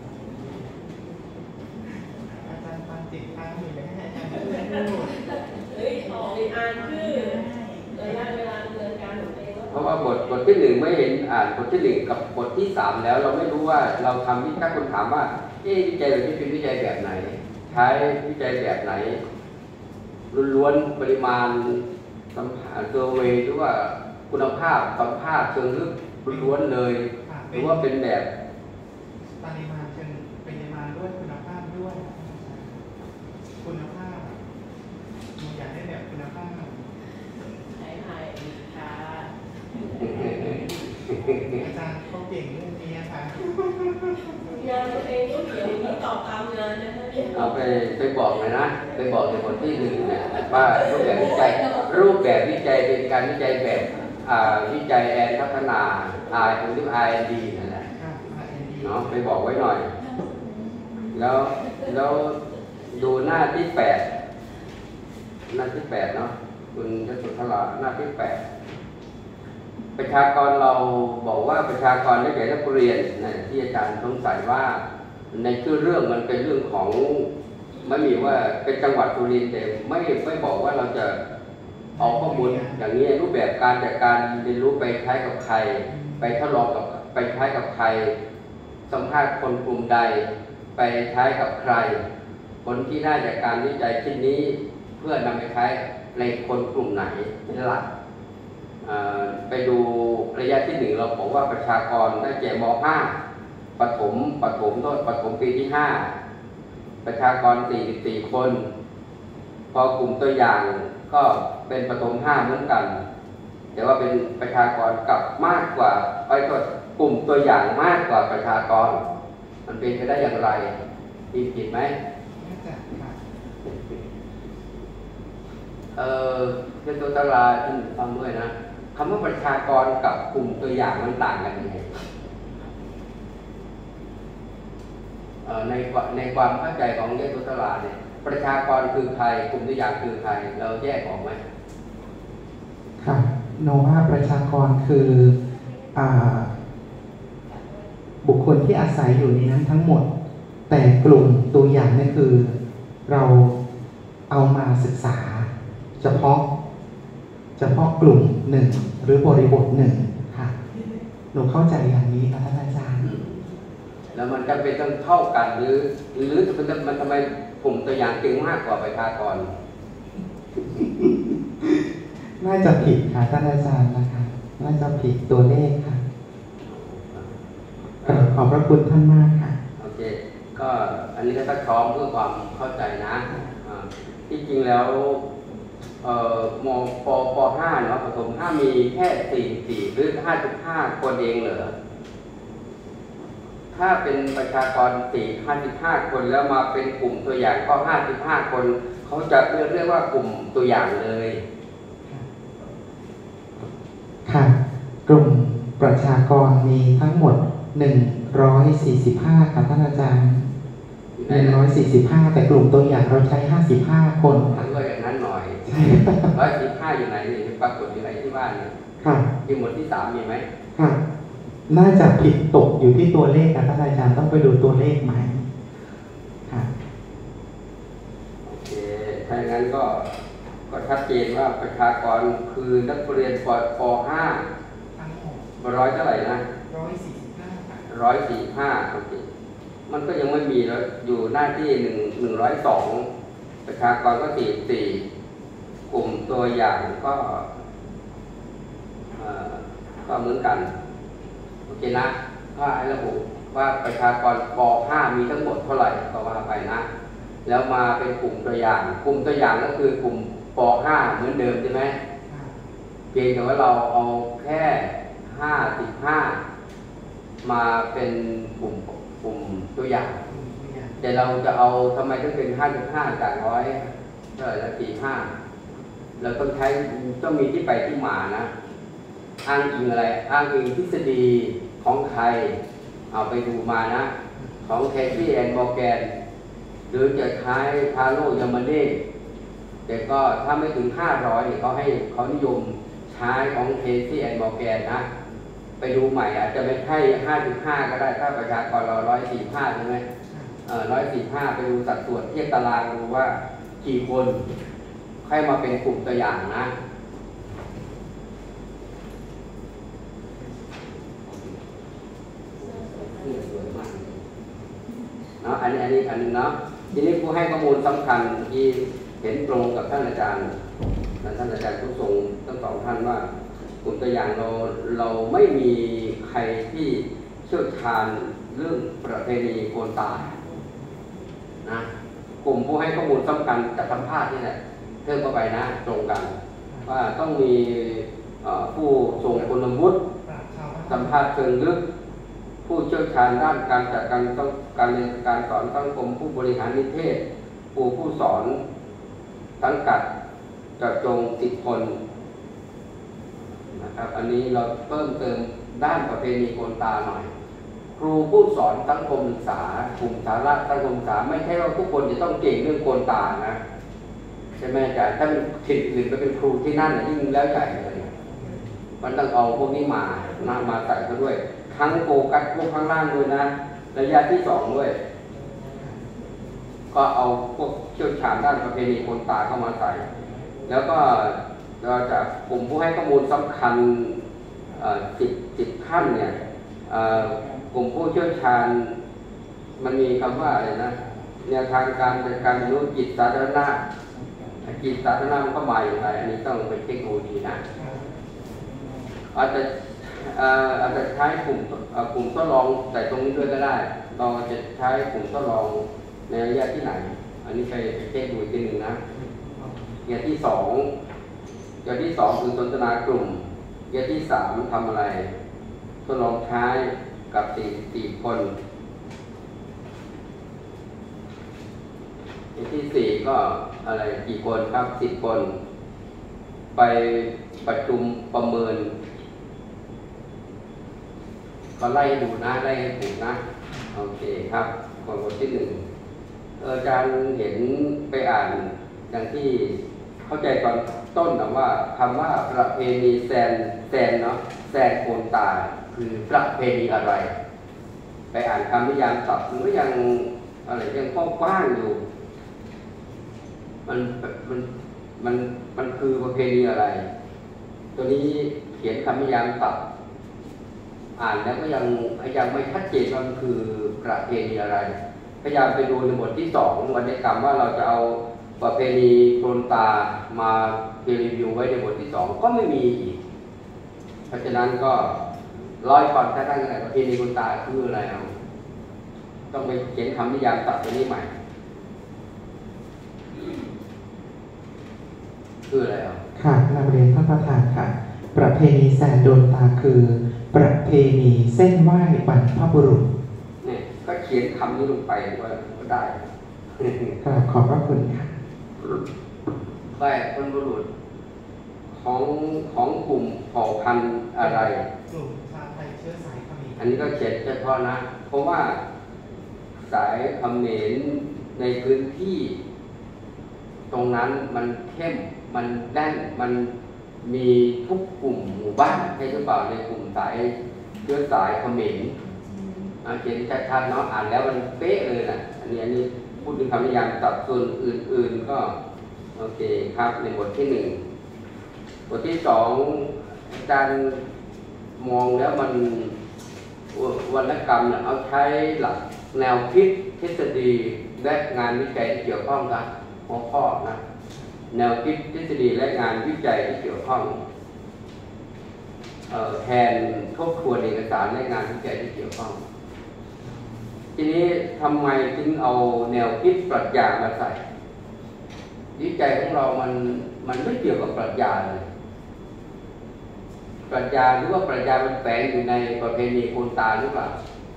อาจารย์ฟังติดค้างอยู่เลยให้อาจารย์พูดออกในอ่านคือระยะเวลาดำเนินการของเองเพราะว่าบทที่1ไม่เห็นอ่านบทที่1กับบทที่3แล้วเราไม่รู้ว่าเราทำถ้าคนถามว่าวิจัยแบบนี้เป็นวิจัยแบบไหนใช้วิจัยแบบไหนล้วนๆปริมาณสัมผัสเซอร์เวย์หรือว่าคุณภาพสัมภาษณ์เชิงลึกล้วนเลยหรือว่าเป็นแบบปริมาณเชิงปริมาณด้วยคุณภาพด้วยคุณภาพเราอยากได้แบบคุณภาพใช้ไทยค่ะอาจารย์เขาเก่งเรื่องนี้ค่ะงานตัวเองก็เขียนอย่างนี้ตอบตามงานนะคะเอาไปบอกเลยนะไปบอกในบทที่1เนี่ยว่ารูปแบบวิจัยเป็นการวิจัยแบบวิจัยแอนพัฒนา หรือ R&D นั่นแหละเนาะไปบอกไว้หน่อยแล้วดูหน้าที่8เนาะคุณยศธราหน้าที่8ประชากรเราบอกว่าประชากรได้แก่นักเรียนนะที่อาจารย์สงสัยว่าในชื่อเรื่องมันเป็นเรื่องของไม่มีว่าเป็นจังหวัดสุรินทร์แต่ไม่บอกว่าเราจะเอาข้อมูลอย่างนี้รูปแบบการจัดการเรียนรู้ไปใช้กับใครไปทดลองกับไปใช้กับใครสัมภาษณ์คนกลุ่มใดไปใช้กับใครผลที่ได้จากการวิจัยชิ้นนี้เพื่อนำไปใช้ในคนกลุ่มไหนเป็นหลักไปดูระยะที่1เราบอกว่าประชากรได้แก่ม.5 ประถมปีที่5ประชากร44คนพอกลุ่มตัวอย่างก็เป็นประถม5เหมือนกันแต่ว่าเป็นประชากรกับมากกว่าก็กลุ่มตัวอย่างมากกว่าประชากรมันเป็นไปได้อย่างไรผิดไหมเป็นตัวตารางที่ฟังด้วยนะคำว่าประชากรกับกลุ่มตัวอย่างมันต่างกันยังไงในความเข้าใจของเรื่องตัวตารางเนี่ยประชากรคือใครกลุ่มตัวอย่างคือใครเราแยกออกไหมค่ะโนว่าประชากรคือบุคคลที่อาศัยอยู่ในนั้นทั้งหมดแต่กลุ่มตัวอย่างนี่คือเราเอามาศึกษาเฉพาะกลุ่ม1หรือบริบท1ค่ะหนูเข้าใจอย่างนี้ค่ะท่านอาจารย์แล้วมันจำเป็นต้องเท่ากันหรือมันทำไมกลุ่มตัวอย่างจึงมากกว่าประชากรน่าจะผิดค่ะท่านอาจารย์นะคะน่าจะผิดตัวเลขค่ะขอบพระคุณท่านมากค่ะโอเคก็อันนี้ก็ซักซ้อมเพื่อความเข้าใจนะที่จริงแล้วป .5 เนาะประถม5มีแค่44หรือ 55 คนเองเหรอถ้าเป็นประชากร55 คนแล้วมาเป็นกลุ่มตัวอย่างก็55 คนเขาจะเรียกว่ากลุ่มตัวอย่างเลยค่ะกลุ่มประชากรมีทั้งหมด145ค่ะท่านอาจารย์145แต่กลุ่มตัวอย่างเราใช้55คนทั้งก็อย่างนั้นหน่อย145อยู่ไหนนี่ปรากฏอยู่ไหนที่บ้านเนี่ยค่ะที่หมวดที่3มีไหมค่ะน่าจะผิดตกอยู่ที่ตัวเลขค่ะท่านอาจารย์ต้องไปดูตัวเลขใหม่ค่ะโอเคถ้าอย่างนั้นก็ชัดเจนว่าประชากรคือนักเรียนป .5 ร้อยเท่าไหร่นะ145โอเคมันก็ยังไม่มีแล้วอยู่หน้าที่102ประชากรก็44กลุ่มตัวอย่างก็เหมือนกันโอเคนะว่าระบุว่าประชากรป .5 มีทั้งหมดเท่าไหร่ก็ว่าไปนะแล้วมาเป็นกลุ่มตัวอย่างกลุ่มตัวอย่างก็คือกลุ่มป .5 เหมือนเดิมใช่ไหมเพียงแต่ว่าเราเอาแค่55มาเป็นกลุ่มตัวอย่างแต่เราจะเอาทำไมต้องเป็น55จาก100แล้ว45เราต้องมีที่ไปที่มานะอ้างอิงอะไรอ้างอิงทฤษฎีของใครเอาไปดูมานะของเคซี่แอนด์มอร์แกนหรือจะใช้ทาโร่ยามาเน่แต่ก็ถ้าไม่ถึง500เนี่ยเขานิยมใช้ของเคซี่แอนด์มอร์แกนนะไปดูใหม่อาจจะไม่ใช่55ก็ได้ถ้าประชากรเรา145ใช่ไหม145ไปดูสัดส่วนเทียบตารางดูว่ากี่คนใครมาเป็นกลุ่มตัวอย่างนะเนาะอันนี้เนาะทีนี้ผู้ให้ข้อมูลสำคัญที่เห็นตรงกับท่านอาจารย์ผู้ทรงทั้งสองท่านว่ากลุ่มตัวอย่างเราไม่มีใครที่เชี่ยวชาญเรื่องประเพณีโกนตานะกลุ่มผู้ให้ข้อมูลสำคัญจะสัมภาษณ์นี่แหละเพิ่มเข้าไปนะตรงกันว่าต้องมีผู้ทรงคุณวุฒิสัมภาษณ์เชิงลึกผู้เชี่ยวชาญด้านการจัดการเรียนการสอนสังคมผู้บริหารนิเทศผู้สอนสังกัดเจาะจง10 คนนะครับอันนี้เราเพิ่มเติมด้านประเพณีโกนตาหน่อยครูผู้สอนสังคมศึกษากลุ่มสาระสังคมศึกษาไม่ใช่ว่าทุกคนจะต้องเก่งเรื่องโกนตานะใช่ไหมอาจารย์ถ้าเป็นถิ่นอื่นไปเป็นครูที่นั่นยิ่งแล้วใหญ่เลยมันต้องเอาพวกนี้มาใส่เขาด้วยทั้งโฟกัสพวกข้างล่างด้วยนะระยะที่2ด้วยก็เอาพวกเชี่ยวชาญด้านประเพณีโกนตาเข้ามาใส่แล้วก็เราจะกลุ่มผู้ให้ข้อมูลสำคัญ10 ขั้นเนี่ยกลุ่มผู้เชี่ยวชาญมันมีคำว่าอะไรนะแนวทางการรู้จิตสาธารณะมันก็มาอย่างไรอันนี้ต้องไปเช็คดูดีนะอาจจะใช้กลุ่มทดลองใส่ตรงนี้ด้วยก็ได้เราจะใช้กลุ่มทดลองในระยะที่ไหนอันนี้ไปเช็คดูทีหนึ่งนะอย่างที่2คือสนทนากลุ่มอย่างที่3ทำอะไรทดลองใช้กับ4 คนอย่างที่4ก็อะไรกี่คนครับ10 คนไปประชุมประเมินก็ไล่ดูนะไล่ให้ถูกนะโอเคครับบทที่1อาจารย์เห็นไปอ่านอย่างที่เข้าใจตอนต้นนะว่าคำว่าประเพณีแซนเนาะแซนโกนตาคือประเพณีอะไรไปอ่านคำนิยามศัพท์มันก็ยังอะไรยังกว้างอยู่มันคือประเพณีอะไรตัวนี้เขียนคำนิยามศัพท์อ่านแล้วก็ยังไม่ชัดเจนว่ามันคือประเพณีอะไรพยายามไปดูในบทที่2วรรณกรรมว่าเราจะเอาประเพณีโกนตามารีวิวไว้ในบทที่2ก็ไม่มีอีกเพราะฉะนั้นก็ร้อยก่อนถ้าตั้งแต่ประเพณีโกนตาคืออะไรเอาต้องไปเขียนคำนิยามศัพท์ตัวนี้ใหม่คืออะไรอ่ะค่ะนำเรียนท่านประธานค่ะประเพณีแซนโดนตาคือประเพณีเส้นไหว้บรรพบุรุษเนี่ยก็เขียนคำนี้ลงไปก็ได้ค่ะขอบพระคุณค่ะไหว้บรรพบุรุษของกลุ่มเผ่าพันธุ์อะไรกลุ่มชาวไทยเชื้อสายเขมรอันนี้ก็เขียนเฉพาะนะเพราะว่าสายเขมรในพื้นที่ตรงนั้นมันเข้มมันแน่นมันมีทุกกลุ่มหมู่บ้านใช่หรือเปล่าในกลุ่มสายเชื้อสายเขมรเขียนชัดๆเนาะอ่านแล้วมันเป๊ะเลยนะอันนี้พูดถึงคำนิยามตัดส่วนอื่นๆก็โอเคครับในบทที่ 1บทที่ 2อาจารย์มองแล้วมันวรรณกรรมเอาใช้หลักแนวคิดทฤษฎีและงานวิจัยที่เกี่ยวข้องกับหัวข้อนะแนวคิดทฤษฎีและงานวิจัยที่เกี่ยวข้องแทนทบทวนเอกสารและงานวิจัยที่เกี่ยวข้องทีนี้ทำไมจึงเอาแนวคิดปรัชญามาใส่วิจัยของเรามันไม่เกี่ยวกับปรัชญาเลยปรัชญาหรือว่าปรัชญามันแฝงอยู่ในประเพณีโคนตาหรือเปล่า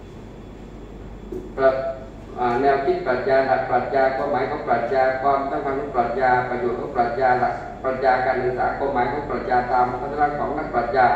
แนวคิดปรัชญาหลักปรัชญาความหมายของปรัชญาความสำคัญของปรัชญาประโยชน์ของปรัชญาหลักปรัชญาการศึกษาความหมายของปรัชญาตามพัฒนาของนักปรัชญา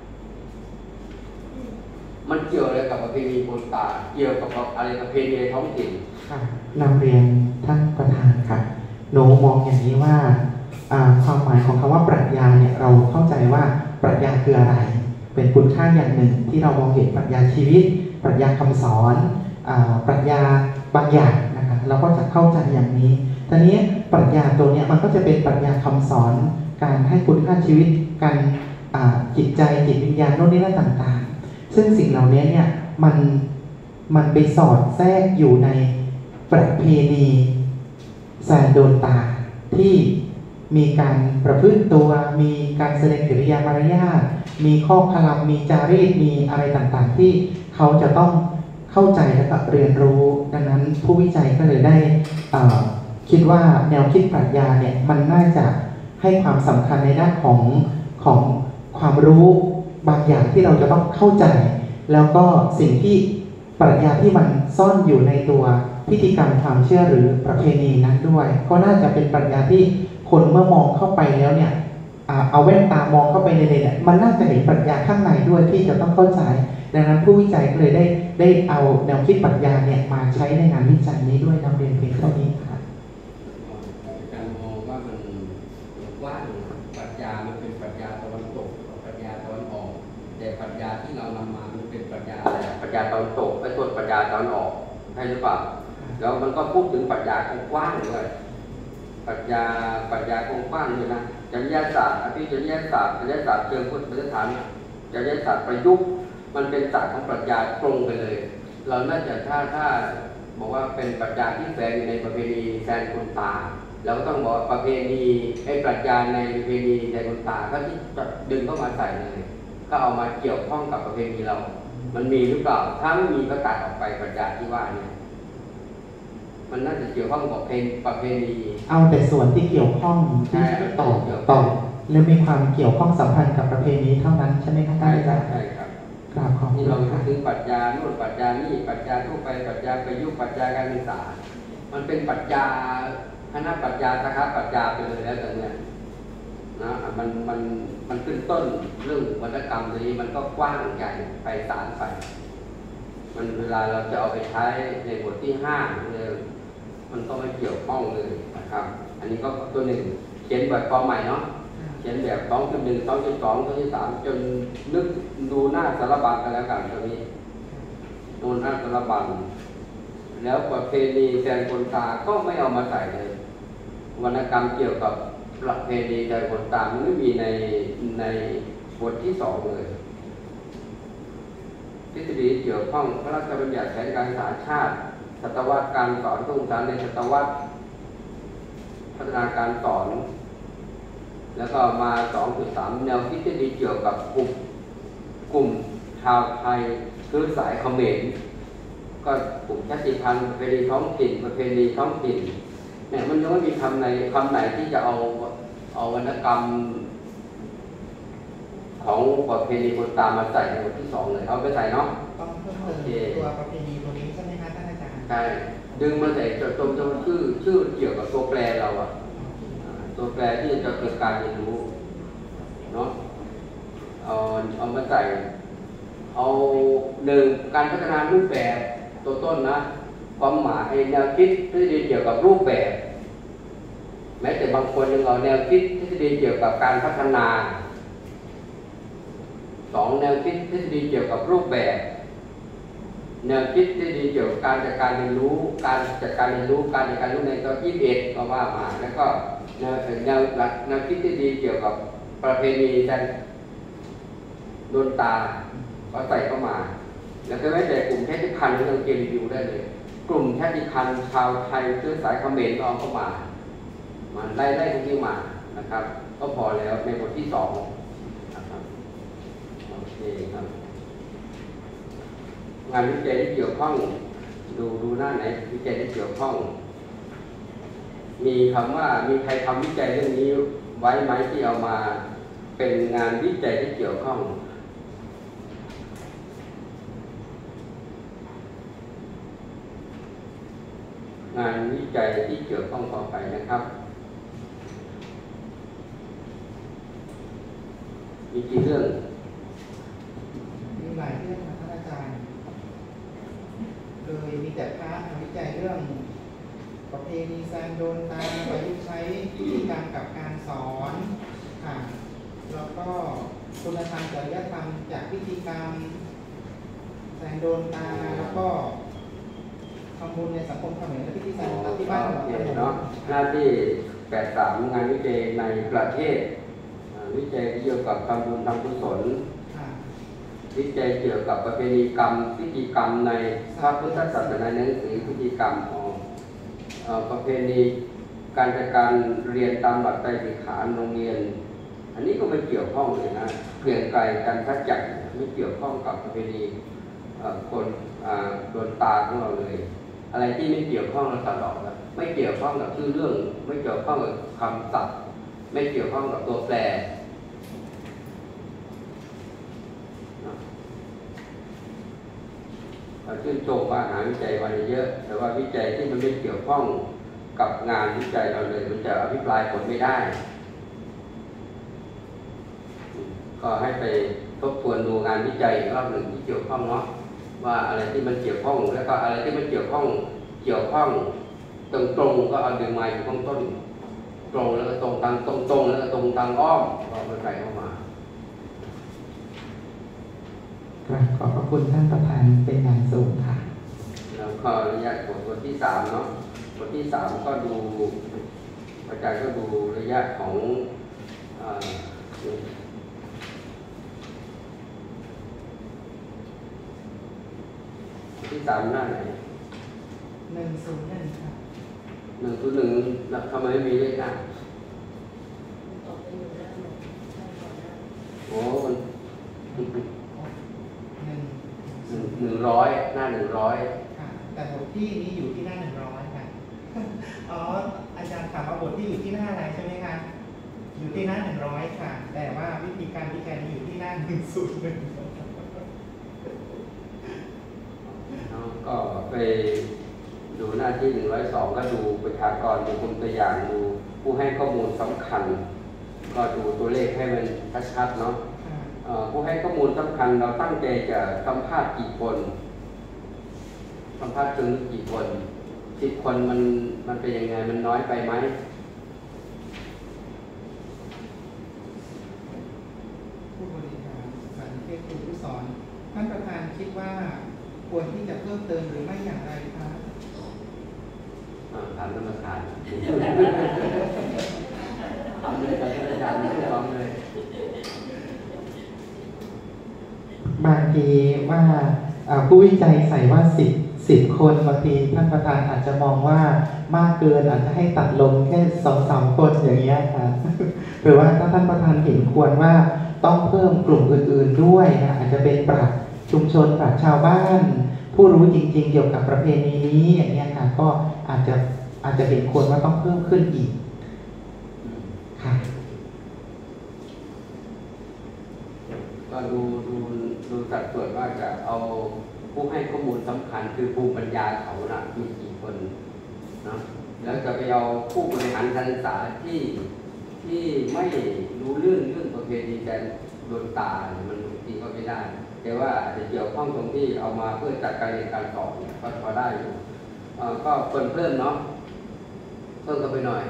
มันเกี่ยวอะไรกับประเพณีโคนตาเกี่ยวกับอะไรประเพณีท้องถิ่นค่ะนำเรียนท่านประธานค่ะหนูมองอย่างนี้ว่าความหมายของคำว่าปรัชญาเนี่ยเราเข้าใจว่าปรัชญาคืออะไรเป็นคุณค่าอย่างหนึ่งที่เรามองเห็นปรัชญาชีวิตปรัชญาคำสอนปรัชญาบางอย่างนะคะเราก็จะเข้าใจอย่างนี้ทีนี้ปรัชญาตัวนี้มันก็จะเป็นปรัชญาคำสอนการให้คุณค่าชีวิตการจิตใจจิตวิญญาณโน่นนี่นั่นต่างๆซึ่งสิ่งเหล่านี้เนี่ยมันไปสอดแทรกอยู่ในประเพณีแซนโดนตาที่มีการประพฤติตัวมีการแสดงกิริยามารยาทมีข้อคลัมมีจารีตมีอะไรต่างๆที่เขาจะต้องเข้าใจและก็เรียนรู้ดังนั้นผู้วิจัยก็เลยได้คิดว่าแนวคิดปรัชญาเนี่ยมันน่าจะให้ความสำคัญในด้านของความรู้บางอย่างที่เราจะต้องเข้าใจแล้วก็สิ่งที่ปรัชญาที่มันซ่อนอยู่ในตัวพิธีกรรมความเชื่อหรือประเพณีนั้นด้วยก็น่าจะเป็นปรัชญาที่คนเมื่อมองเข้าไปแล้วเนี่ยเอาแว่นตามองเข้าไปในเนี่ยมันน่าจะเห็นปรัชญาข้างในด้วยที่จะต้องเข้าใจดังนั้นผู้วิจัยก็เลยได้เอาแนวคิดปรัชญาเนี่ยมาใช้ในงานวิจัยนี้ด้วยนำเรียนเพียงเท่านี้ค่ะการมองว่ามันกว้างปรัชญามันเป็นปรัชญาตะวันตกปรัชญาตะวันออกแต่ปรัชญาที่เรานำมามันเป็นปรัชญาอะไรปรัชญาตะวันตกไอ้ตัวปรัชญาตะวันออกใช่หรือเปล่าแล้วมันก็พูดถึงปรัชญากว้างด้วยปรัชญากว้างด้วยนะจริยศาสตร์อภิจริยศาสตร์เชิงพุทธศาสตร์จริยศาสตร์ประยุกต์มันเป็นศาสตร์ของปรัชญาตรงไปเลยเราน่าจะถ้าบอกว่าเป็นปรัชญาที่แฝงอยู่ในประเพณีแซนคนตาเราก็ต้องบอกประเพณีปรัชญาในประเพณีแซนคนตาก็ที่ดึงเข้ามาใส่เลยก็เอามาเกี่ยวข้องกับประเพณีเรามันมีหรือเปล่าถ้าไม่มีก็ตัดออกไปปรัชญาที่ว่าเนี่ยมันน่าจะเกี่ยวข้องกับประเพณีเอาแต่ส่วนที่เกี่ยวข้องที่ต่อแล้วมีความเกี่ยวข้องสัมพันธ์กับประเพณีเท่านั้นใช่ไหมครับท่านอาจารย์ใช่ครับกราบขอบคุณที่เราพูดถึงปรัชญาโน่นปรัชญานี่ปรัชญาทั่วไปปรัชญาประยุกต์ปรัชญาการศึกษามันเป็นปรัชญาคณะปรัชญาสาขาปรัชญาไปเลยแล้วแต่เนี่ยนะมันขึ้นต้นเรื่องวรรณกรรมตัวนี้มันก็กว้างใหญ่ไปศาลไปมันเวลาเราจะเอาไปใช้ในบทที่5เลยมันก็ไม่เกี่ยวข้องเลยนะครับอันนี้ก็ตัวหนึ่งเขียนแบบฟอร์มใหม่เนาะเขียนแบบ 2.1 2.2 2.3 จนนึกดูหน้าสารบัญกันแล้วกันตรงนี้ดูหน้าสารบัญแล้วประเพณีแซนคนตาก็ไม่เอามาใส่เลยวรรณกรรมเกี่ยวกับประเพณีแซนคนตามันไม่มีในบทที่2เลยทฤษฎีเกี่ยวข้องพระราชบัญญัติแผนการศึกษาชาติศตวรรษการสอนต้องสอนในศตวรรษพัฒนาการสอนแล้วก็มา 2.3 แนวคิดที่ดีเกี่ยวกับกลุ่มชาวไทยเชื้อสายเขมรก็กลุ่มชาติพันธุ์ประเพณีท้องถิ่นเนี่ยมันยังไม่มีคำไหนที่จะเอาเอาวรรณกรรมของประเพณีคนตามมาใส่ในบทที่สองเลยเอาไปใส่เนาะต้องเพิ่มเติมตัวประเพณีตัวนี้ใช่ไหมคะท่านอาจารย์ใช่ดึงมาใส่จนชื่อเกี่ยวกับตัวแปรเราอะตัวแปรที่จะเกิดการเรียนรู้เนาะเอามาใส่เอาหนึ่งการพัฒนารูปแบบตัวต้นนะความหมายแนวคิดทฤษฎีเกี่ยวกับรูปแบบแม้แต่บางคนยังเอาแนวคิดทฤษฎีเกี่ยวกับการพัฒนาสองแนวคิดทฤษฎีเกี่ยวกับรูปแบบแนวคิดทฤษฎีเกี่ยวกับการจัดการเรียนรู้การจัดการเรียนรู้การจัดการรู้ในตัว21ก็ว่ามาแล้วก็แนวคิดทฤษฎีเกี่ยวกับประเพณีแทนดวงตาก็ใส่เข้ามาแล้วก็แม้แต่กลุ่มชาติพันธุ์ที่เราเกณฑ์รีวิวได้เลยกลุ่มชาติพันธุ์ชาวไทยเชื้อสายเขมรก็เอาเข้ามาไล่พวกนี้มานะครับก็พอแล้วในบทที่2นะครับโอเคครับงานวิจัยที่เกี่ยวข้องดูหน้าไหนวิจัยที่เกี่ยวข้องมีคำว่ามีใครทำวิจัยเรื่องนี้ไว้ไหมที่เอามาเป็นงานวิจัยที่เกี่ยวข้องงานวิจัยที่เกี่ยวข้องต่อไปนะครับมีกี่เรื่องมีหลายเรื่องนะท่านอาจารย์โดยมีแต่พระวิจัยเรื่องประเพณีแซนโดนตาประยุกต์ใช้พิธีกรรมกับการสอนค่ะแล้วก็คุณธรรมจริยธรรมจากพิธีกรรมแซนโดนตาแล้วก็ทำบุญในสังคมเขมรและพิธีการที่บ้านของเราเนาะหน้าที่83งานวิจัยในประเทศวิจัยเกี่ยวกับทำบุญทำกุศลวิจัยเกี่ยวกับประเพณีกรรมพิธีกรรมในพระพุทธศาสนาหนังสือพิธีกรรมประเพณีการจัดการเรียนตามหลักไตรสิกขาโรงเรียนอันนี้ก็ไม่เกี่ยวข้องเลยนะเกลียงไกลการทัดจักไม่เกี่ยวข้องกับประเพณีคนโดนตาของเราเลยอะไรที่ไม่เกี่ยวข้องเราตัดออกแล้วไม่เกี่ยวข้องกับชื่อเรื่องไม่เกี่ยวข้องกับคำศัพท์ไม่เกี่ยวข้องกับตัวแปรชื่นชมว่าหาวิจัยมาเยอะแต่ว่าวิจัยที่มันไม่เกี่ยวข้องกับงานวิจัยเราเลยมันจะอภิปรายผลไม่ได้ก็ให้ไปทบทวนดูงานวิจัยอีกรอบหนึ่งที่เกี่ยวข้องเนาะว่าอะไรที่มันเกี่ยวข้องแล้วก็อะไรที่มันเกี่ยวข้องตรงก็เอาดึงมาอยู่ข้างต้นตรงแล้วก็ตรงทางตรงแล้วก็ตรงทางอ้อมก็มาใส่เข้ามาขอบพระคุณท่านประธานเป็นอย่างสูงค่ะแล้วก็ระยะบทที่3เนาะบทที่3ก็ดูอาจารย์ก็ดูระยะของที่3หน้าไหน 101ค่ะ 101ทำไมไม่มีเลขหน้าโอ้มัน100หน้า100 ค่ะแต่บทที่นี้อยู่ที่หน้า100ค่ะอ๋ออาจารย์ถามว่าบทที่อยู่ที่หน้าอะไรใช่ไหมคะอยู่ที่หน้า100ค่ะแต่ว่าวิธีการวิจัยนี้อยู่ที่หน้า101 ก็ไปดูหน้าที่102ก็ดูประชากรดูกลุ่มตัวอย่างดูผู้ให้ข้อมูลสำคัญก็ดูตัวเลขให้มันชัดๆเนาะผู้ให้ข้อมูลสำคัญเราตั้งใจจะสัมภาษณ์กี่คนสัมภาษณ์เชิงลึกกี่คน10 คนมันเป็นยังไงมันน้อยไปไหมผู้บริหารสถานเทศครูผู้สอนท่านประธานคิดว่าควรที่จะเพิ่มเติมหรือไม่อย่างไรคะถามท่านประธานถามเลยครับท่านอาจารย์ไม่ต้องเลยบางทีว่าผู้วิจัยใส่ว่า10 คนบางทีท่านประธานอาจจะมองว่ามากเกินอาจจะให้ตัดลงแค่ 2-3 คนอย่างเงี้ยค่ะหรือว่าถ้าท่านประธานเห็นควรว่าต้องเพิ่มกลุ่มอื่นๆด้วยนะอาจจะเป็นปราชญ์ชุมชนปราชญ์ชาวบ้านผู้รู้จริงๆเกี่ยวกับประเพณีนี้อย่างเงี้ยค่ะก็อาจจะเห็นควรว่าต้องเพิ่มขึ้นอีกค่ะสัดส่วนว่าจะเอาผู้ให้ข้อมูลสำคัญคือภูมิปัญญาเขานะมีกี่คนนะแล้วจะไปเอาผู้บริหารการศึกษาที่ไม่รู้เรื่องประเพณีการโดนตาเนี่ยมันจริงก็ไม่ได้แต่ว่าจะเกี่ยวข้องตรงที่เอามาเพื่อจัดการเรียนการสอนเนี่ยก็พอได้อยู่ก็เพิ่มเนาะเพิ่มกันไปหน่อย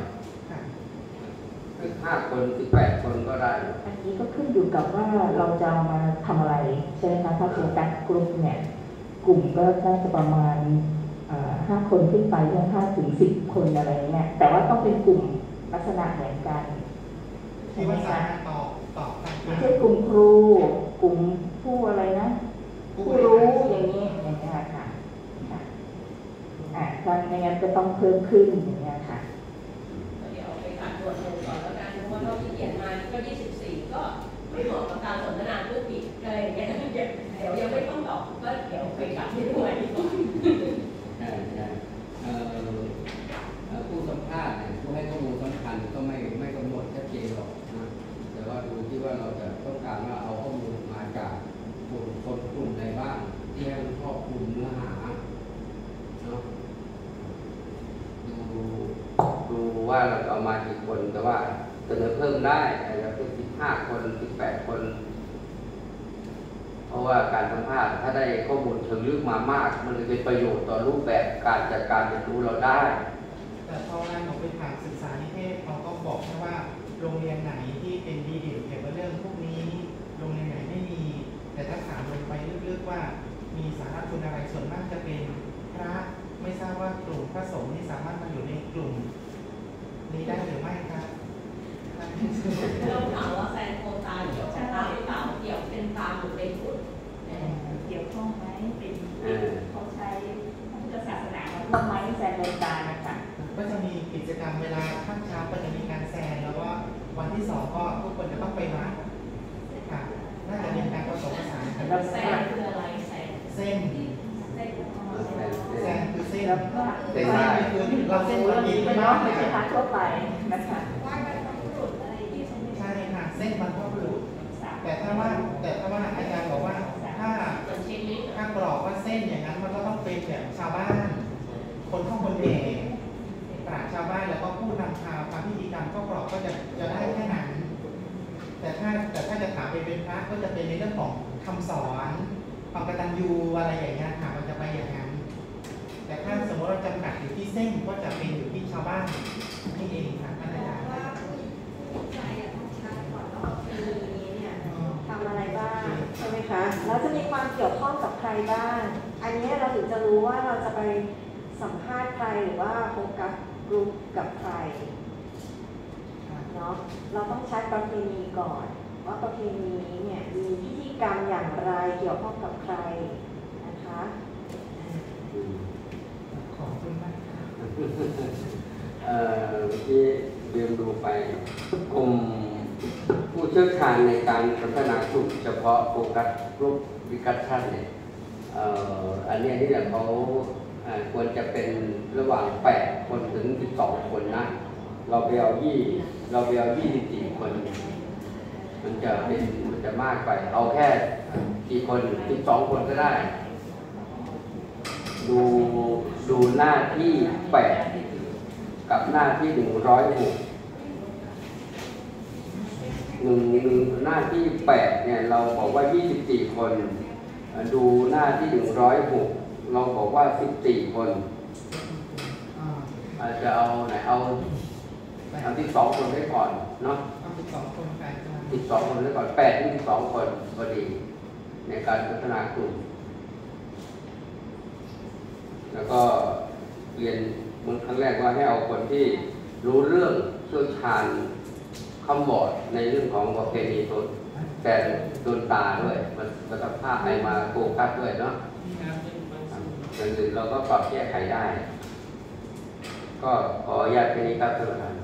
5 คน 18 คนก็ได้อันนี้ก็ขึ้นอยู่กับว่าเราจะเอามาทำอะไรใช่ไหมคะถ้าโครงการกลุ่มเนี่ยกลุ่มก็น่าจะประมาณ5 คนขึ้นไปเรื่อง5 ถึง 10 คนอะไรเงี้ยแต่ว่าต้องเป็นกลุ่มลักษณะเหมือนกันใช่ไหมคะไม่ใช่กลุ่มครูกลุ่มผู้อะไรนะผู้รู้อย่างนี้ค่ะถ้าไม่งั้นก็ต้องเพิ่มขึ้นอย่างนี้ค่ะเดี๋ยวไปตัดบทลงก่อนแล้วกันเพราะว่าเราที่เขียนมาก็24ก็ไม่เหมาะกับการสนทนาเรื่องผิดอะไรอย่างเงี้ยเดี๋ยวยังไม่ต้องตอบก็เดี๋ยวไปตัดที่ด้วยดีกว่าผู้สัมภาษณ์เนี่ยผู้ให้ข้อมูลสำคัญก็ไม่กำหนดชัดเจนหรอกนะแต่ว่าดูที่ว่าเราจะต้องการว่าเอาข้อมูลมาจากกลุ่มใดบ้างที่ให้ครอบคลุมเนื้อหาเนาะดูว่าเราจะเอามากี่คนแต่ว่าเสนอเพิ่มได้อาจจะเป็น15 คน 18 คนเพราะว่าการสัมภาษณ์ถ้าได้ข้อมูลเชิงลึกมามากมันจะเป็นประโยชน์ต่อรูปแบบการจัดการเรียนรู้เราได้แต่พอเวลาหนูไปถามศึกษานิเทศเขาก็บอกแค่ว่าโรงเรียนไหนที่เป็นดีเด่นเกี่ยวกับเรื่องพวกนี้โรงเรียนไหนไม่มีแต่ถ้าถามลงไปลึกๆว่ามีสาระคุณอะไรส่วนมากจะเป็นพระไม่ทราบว่ากลุ่มพระสงฆ์นี่สามารถมาอยู่ในกลุ่มนี้ได้หรือไม่ครับเราถามว่าแฟนโคตาเกี่ยวกับตาหรือเปล่าเกี่ยวเป็นตาหรือเป็นพุทธเกี่ยวข้องไหมเป็นเขาใช้พระพุทธศาสนามาร่วมไหมแซนโดนตานะคะก็จะมีกิจกรรมเวลาข้างเช้าก็จะมีการแซนแล้วก็วันที่2ก็ทุกคนจะต้องไปวัดค่ะน่าจะเป็นการผสมผสานแล้วแซนคืออะไรเส้นแซนคือเส้นแล้วก็เราเส้นเราดีเนาะไม่ใช่ทางทั่วไปนะคะใช่ค่ะเส้นบรรพบุรุษแต่ถ้าว่าอาจารย์บอกว่าถ้ากรอกว่าเส้นอย่างนั้นมันก็ต้องเป็นแบบชาวบ้านคนท่องคนเก่งปราชญ์ชาวบ้านแล้วก็ผู้นำพาพิธีกรรมก็กรอกก็จะได้แค่นั้นแต่ถ้าจะถามเป็นพระก็จะเป็นในเรื่องของคำสอนความกตัญญูอะไรอย่างเงี้ยค่ะมันจะไปอย่างนั้นแต่ถ้าสมมติเราจำกัดอยู่ที่เส้นก็จะเป็นอยู่ที่ชาวบ้านนี่เองค่ะอาจารย์ทำอะไรบ้างใช่ไหมคะแล้วจะมีความเกี่ยวข้องกับใครบ้างอันนี้เราถึงจะรู้ว่าเราจะไปสัมภาษณ์ใครหรือว่าโฟกัสกลุ่มกับใครเนาะเราต้องชัดประเพณีก่อนว่าประเพณีนี้เนี่ยมีพิธีกรรมอย่างไรเกี่ยวข้องกับใครนะคะขอบคุณมากค่ะเมื่อกี้เรียนดูไปกลุ่มผู้เชี่ยวชาญในการพัฒนากลุ่มเฉพาะโฟกัสกลุ่มดิสคัสชั่นเนี่ยอันนี้ที่เขาควรจะเป็นระหว่าง8 คนถึง12 คนนะเราไปเอา24 คนมันจะมากไปเอาแค่กี่คน12 คนก็ได้ดูหน้าที่8กับหน้าที่106หน้าที่8เนี่ยเราบอกว่า24 คนดูหน้าที่106เราบอกว่า14 คนอาจจะเอาไหนเอา12 คนไว้ก่อนเนาะ 12 คนไป 12 คนไว้ก่อน8 ถึง 12 คนพอดีในการพัฒนากลุ่มแล้วก็เรียนครั้งแรกว่าให้เอาคนที่รู้เรื่องเชี่ยวชาญคำบอดในเรื่องของประเพณีแต่โดนตาด้วยมันภาพไปมาโฟกัสด้วยเนาะอย่างอื่นเราก็ปรับแก้ไขได้ก็ขออนุญาตแค่นี้ครับท่านประธาน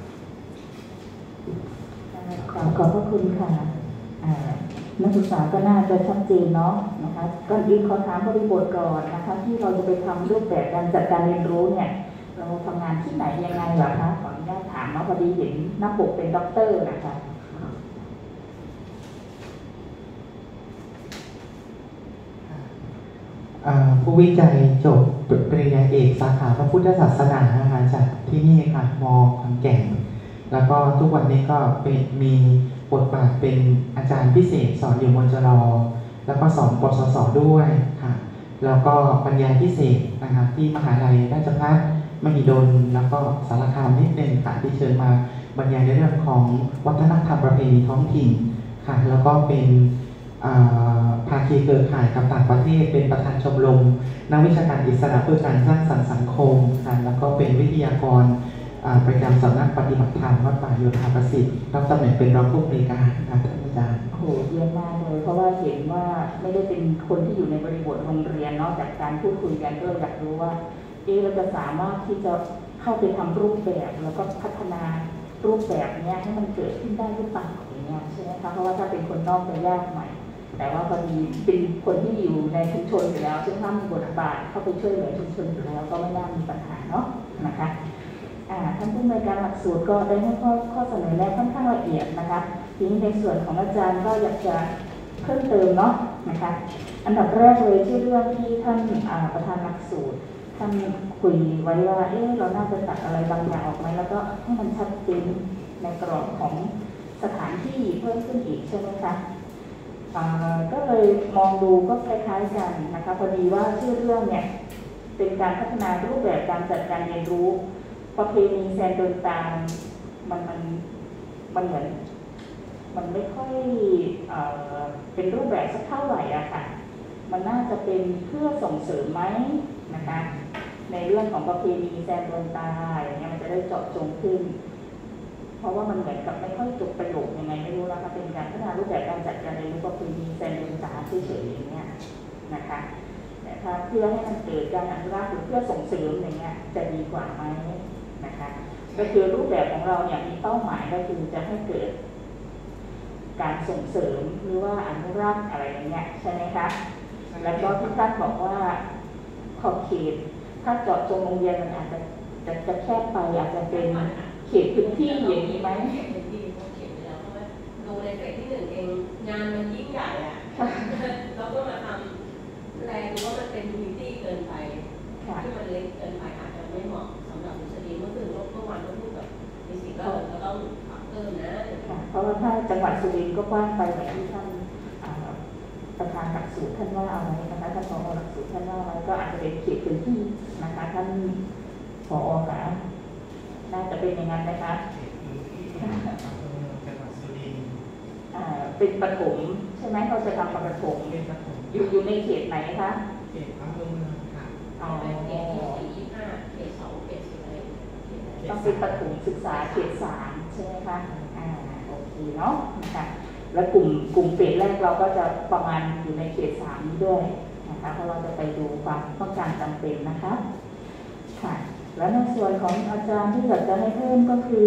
ขอบพระคุณค่ะนักศึกษาก็น่าจะชัดเจนเนาะนะคะก็ยืนขอถามบริบทก่อนนะคะที่เราจะไปทำรูปแบบการจัดการเรียนรู้เนี่ยเราทำงานที่ไหนยังไงเหรอคะขออนุญาตถามเนาะพอดีเห็นหน้าปกเป็นด็อกเตอร์นะคะผู้วิจัยจบปริญญาเอกสาขาพระพุทธศาสนานะคะจากที่นี่ค่ะม.ขอนแก่นแล้วก็ทุกวันนี้ก็มีบทบาทเป็นอาจารย์พิเศษสอนอยู่มจร.แล้วก็สอนกศศ.ด้วยค่ะแล้วก็บรรยายพิเศษนะคะที่มหาลัยราชภัฏมหิดลแล้วก็สารคามนิดนึงค่ะที่เชิญมาบรรยายในเรื่องของวัฒนธรรมประเพณีท้องถิ่นค่ะแล้วก็เป็นภาคีเครือข่ายกับต่างประเทศเป็นประธานชมรมนักวิชาการอิสระเพื่อการสร้างสรรค์สังคมค่ะแล้วก็เป็นวิทยากรประจำสำนักปฏิบัติธรรมวัดป่าโยธาประสิทธิ์รับตำแหน่งเป็นรองผู้อำนวยการค่ะท่านอาจารย์โอ้โหเยี่ยมมากเลยเพราะว่าเห็นว่าไม่ได้เป็นคนที่อยู่ในบริบทโรงเรียนเนาะจากการพูดคุยกันก็อยากรู้ว่าเราจะสามารถที่จะเข้าไปทำรูปแบบแล้วก็พัฒนารูปแบบนี้ให้มันเกิดขึ้นได้หรือเปล่าอย่างเงี้ยใช่ไหมคะเพราะว่าถ้าเป็นคนนอกจะยากหน่อยแต่ว่าพอดีเป็นคนที่อยู่ในชุมชนอยู่แล้วซึ่งถ้ามีบทบาทเข้าไปช่วยเหลือชุมชนอยู่แล้วก็ไม่น่ามีปัญหาเนาะนะคะท่านผู้อำนวยการหลักสูตรก็ได้ให้ข้อเสนอแนะค่อนข้างละเอียดนะคะทีนี้ในส่วนของอาจารย์ก็อยากจะเพิ่มเติมเนาะนะคะอันดับแรกเลยที่เรื่องที่ท่านประธานหลักสูตรท่านคุยไว้ว่าเราน่าจะตัดอะไรบางอย่างออกไหมแล้วก็ให้มันชัดเจนในกรอบของสถานที่เพิ่มขึ้นอีกใช่ไหมคะก็เลยมองดูก็คล้ายๆกันนะคะพอดีว่าชื่อเรื่องเนี่ยเป็นการพัฒนารูปแบบการจัดการเรียนรู้ประเพณีแซนโดนตามันเหมือนมันไม่ค่อยเป็นรูปแบบสักเท่าไหร่อะค่ะมันน่าจะเป็นเพื่อส่งเสริมไหมนะคะในเรื่องของประเพณีแซนโดนตาอย่างเงี้ยมันจะได้เจาะจงขึ้นเพราะว่ามันเหมือนกับไม่ค่อยจบประโยคยังไงไม่รู้นะคะเป็นการพัฒนารูปแบบการจัดการเรียนรู้ประเพณีแซนโดนตาเฉยๆอย่างเงี้ยนะคะแต่ถ้าเพื่อให้มันเกิดการอนุรักษ์หรือเพื่อส่งเสริมอย่างเงี้ยจะดีกว่าไหมนะคะก็คือรูปแบบของเราเนี่ยมีเป้าหมายก็คือจะให้เกิดการส่งเสริมหรือว่าอนุรักษ์อะไรอย่างเงี้ยใช่ไหมคะแล้วก็ที่ท่านบอกว่าขอบเขตถ้าเจาะจงโรงเรียนมันอาจจะแคบไปอาจจะเป็นเขตพื้นที่อย่างนี้ไหมเขตพื้นที่เขาเขียนไปแล้วเพราะว่าดูในเฟสที่1เองงานมันยิ่งใหญ่อะเราก็มาทำแรงดูว่ามันเป็นพื้นที่เกินไปที่มันเล็กเกินไปอาจจะไม่เหมาะสำหรับดุษฎีเมื่อวันก็พูดแบบมีสิ่งก็ต้องปรับเพิ่มนะเพราะว่าถ้าจังหวัดสุรินทร์ก็กว้างไปแบบที่ท่านประธานหลักสูตรท่านว่าเอาไว้นะคะท่านผอ.หลักสูตรท่านว่าไว้ก็อาจจะเป็นเขตพื้นที่นะคะท่านผอ.ค่ะน่าจะเป็นอย่างนั้นนะคะเป็นปฐมใช่ไหมเขาจะทำปฐมอยู่ในเขตไหนคะเขตอำเภอเมืองค่ะเขตที่4 25เขต2เขต10อะไรต้องเป็นปฐมศึกษาเขต3ใช่ไหมคะโอเคเนาะนะคะแล้วกลุ่มเฟสแรกเราก็จะประมาณอยู่ในเขต3นี้ด้วยนะคะเพราะเราจะไปดูความต้องการจำเป็นนะคะค่ะแล้วในส่วนของอาจารย์ที่อยากจะให้เพิ่มก็คือ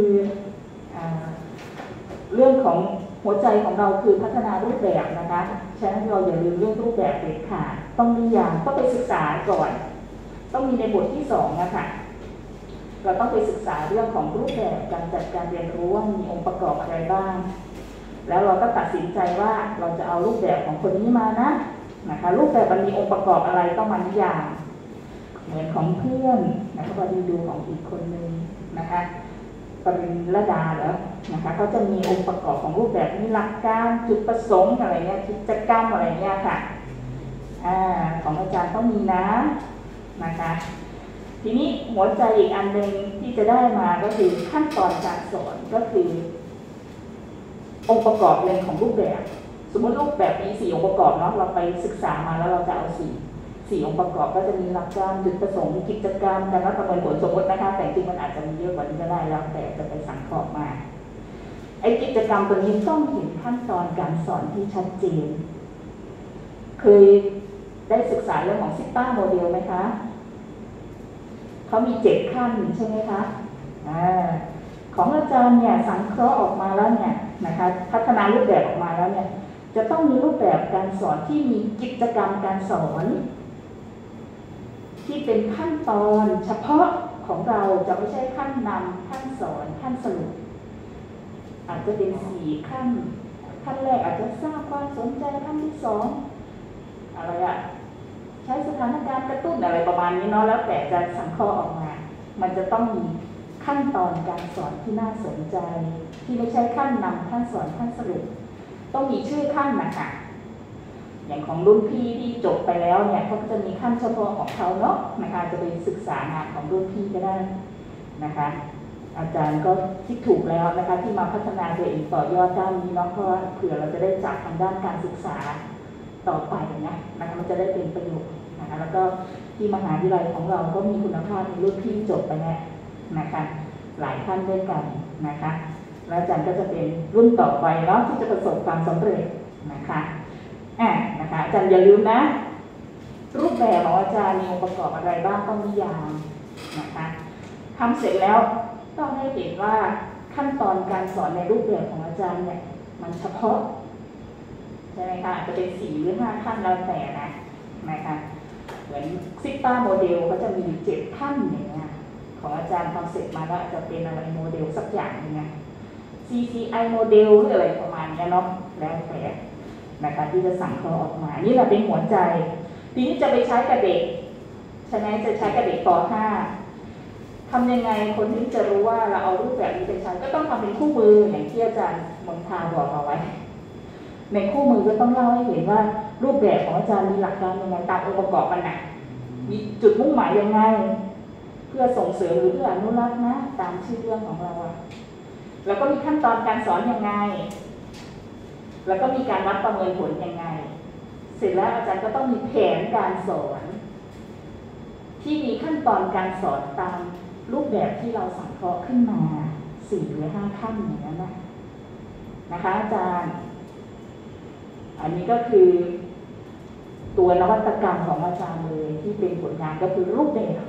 เรื่องของหัวใจของเราคือพัฒนารูปแบบนะคะฉะนั้นเราอย่าลืมเรื่องรูปแบบเด็ดขาดต้องมีอย่างต้องไปศึกษาก่อนต้องมีในบทที่2นะคะเราต้องไปศึกษาเรื่องของรูปแบบการจัดการเรียนรู้ว่ามีองค์ประกอบอะไรบ้างแล้วเราก็ตัดสินใจว่าเราจะเอารูปแบบของคนนี้มานะคะรูปแบบมันมีองค์ประกอบอะไรต้องมานิยามเหมือนของเพื่อนนะคะพอดีดูของอีกคนนึงนะคะปริญญาดาแล้วนะคะเขาจะมีองค์ประกอบของรูปแบบนี้หลักการจุดประสงค์อะไรเงี้ยกิจกรรมอะไรเงี้ยค่ะของอาจารย์ต้องมีนะคะทีนี้หัวใจอีกอันหนึ่งที่จะได้มาก็คือขั้นตอนการสอนก็คือองค์ประกอบหนึ่งของรูปแบบสมมติรูปแบบมี4องค์ประกอบเนาะเราไปศึกษามาแล้วเราจะเอา4องค์ประกอบก็จะมีหลักการจุดประสงค์กิจกรรมการวัดประเมินผลสมมตินะคะแต่จริงมันอาจจะมีเยอะกว่านี้ก็ได้แล้วแต่จะไปสังเคราะห์มาไอ้กิจกรรมตัวนี้ต้องเห็นขั้นตอนการสอนที่ชัดเจนเคยได้ศึกษาเรื่องของซิปป้าโมเดลไหมคะเขามี7ขั้นใช่ไหมคะของอาจารย์เนี่ยสังเคราะห์ออกมาแล้วเนี่ยนะคะพัฒนารูปแบบออกมาแล้วเนี่ยจะต้องมีรูปแบบการสอนที่มีกิจกรรมการสอนที่เป็นขั้นตอนเฉพาะของเราจะไม่ใช่ขั้นนำขั้นสอนขั้นสรุปอาจจะเป็น4ขั้นแรกอาจจะสร้างความสนใจขั้นที่2อะไรอะใช้สถานการณ์กระตุ้นอะไรประมาณนี้เนาะแล้วแต่จะสังเคราะห์ออกมามันจะต้องมีขั้นตอนการสอนที่น่าสนใจที่ไม่ใช่ขั้นนำขั้นสอนขั้นสรุปต้องมีชื่อขั้นนะคะอย่างของรุ่นพี่ที่จบไปแล้วเนี่ยเขาก็จะมีขั้นเฉพาะของเขาเนาะนะคะจะไปศึกษางานของรุ่นพี่ก็ได้นะคะอาจารย์ก็คิดถูกแล้วนะคะที่มาพัฒนาตัวเองต่อยอดด้านนี้เนาะเพราะว่าเผื่อเราจะได้จับทางด้านการศึกษาต่อไปนะคะมันจะได้เป็นประโยชน์นะคะแล้วก็ที่มหาวิทยาลัยของเราก็มีคุณภาพในรุ่นพี่จบไปแล้วนะคะหลายท่านด้วยกันนะคะแล้วอาจารย์ก็จะเป็นรุ่นต่อไปเนาะที่จะประสบความสำเร็จนะคะนะคะอาจารย์อย่าลืมนะรูปแบบของอาจารย์มีองค์ประกอบอะไรบ้างต้องนิยามนะคะทำเสร็จแล้วต้องให้เห็นว่าขั้นตอนการสอนในรูปแบบของอาจารย์เนี่ยมันเฉพาะใช่ไหมคะอาจจะเป็น4 หรือ 5ขั้นแล้วแต่นะคะเหมือนซิต้าโมเดลเขาจะมี7ขั้นอย่างเงี้ยของอาจารย์ทำเสร็จมาแล้วจะเป็นอะไรโมเดลสักอย่างนึงไง CCI โมเดลหรืออะไรประมาณนี้เนาะแล้วแต่นะคะที่จะสั่งเขาออกมานี่แหละเป็นหัวใจทีนี้จะไปใช้กับเด็กใช่ไหมจะใช้กับเด็กป .5 ทำยังไงคนที่จะรู้ว่าเราเอารูปแบบนี้ไปใช้ก็ต้องทำเป็นคู่มืออย่างที่อาจารย์มนทาบอกเอาไว้ในคู่มือก็ต้องเล่าให้เห็นว่ารูปแบบของอาจารย์มีหลักการยังไงตามองค์ประกอบมันมีจุดมุ่งหมายยังไงเพื่อส่งเสริมหรือเพื่ออนุรักษ์นะตามชื่อเรื่องของเราแล้วก็มีขั้นตอนการสอนยังไงแล้วก็มีการวัดประเมินผลยังไงเสร็จแล้วอาจารย์ก็ต้องมีแผนการสอนที่มีขั้นตอนการสอนตามรูปแบบที่เราสังเคราะห์ขึ้นมา4 หรือ 5ขั้นอย่างนั้นนะคะอาจารย์อันนี้ก็คือตัวนวัตกรรมของอาจารย์เลยที่เป็นผลงานก็คือรูปแบบ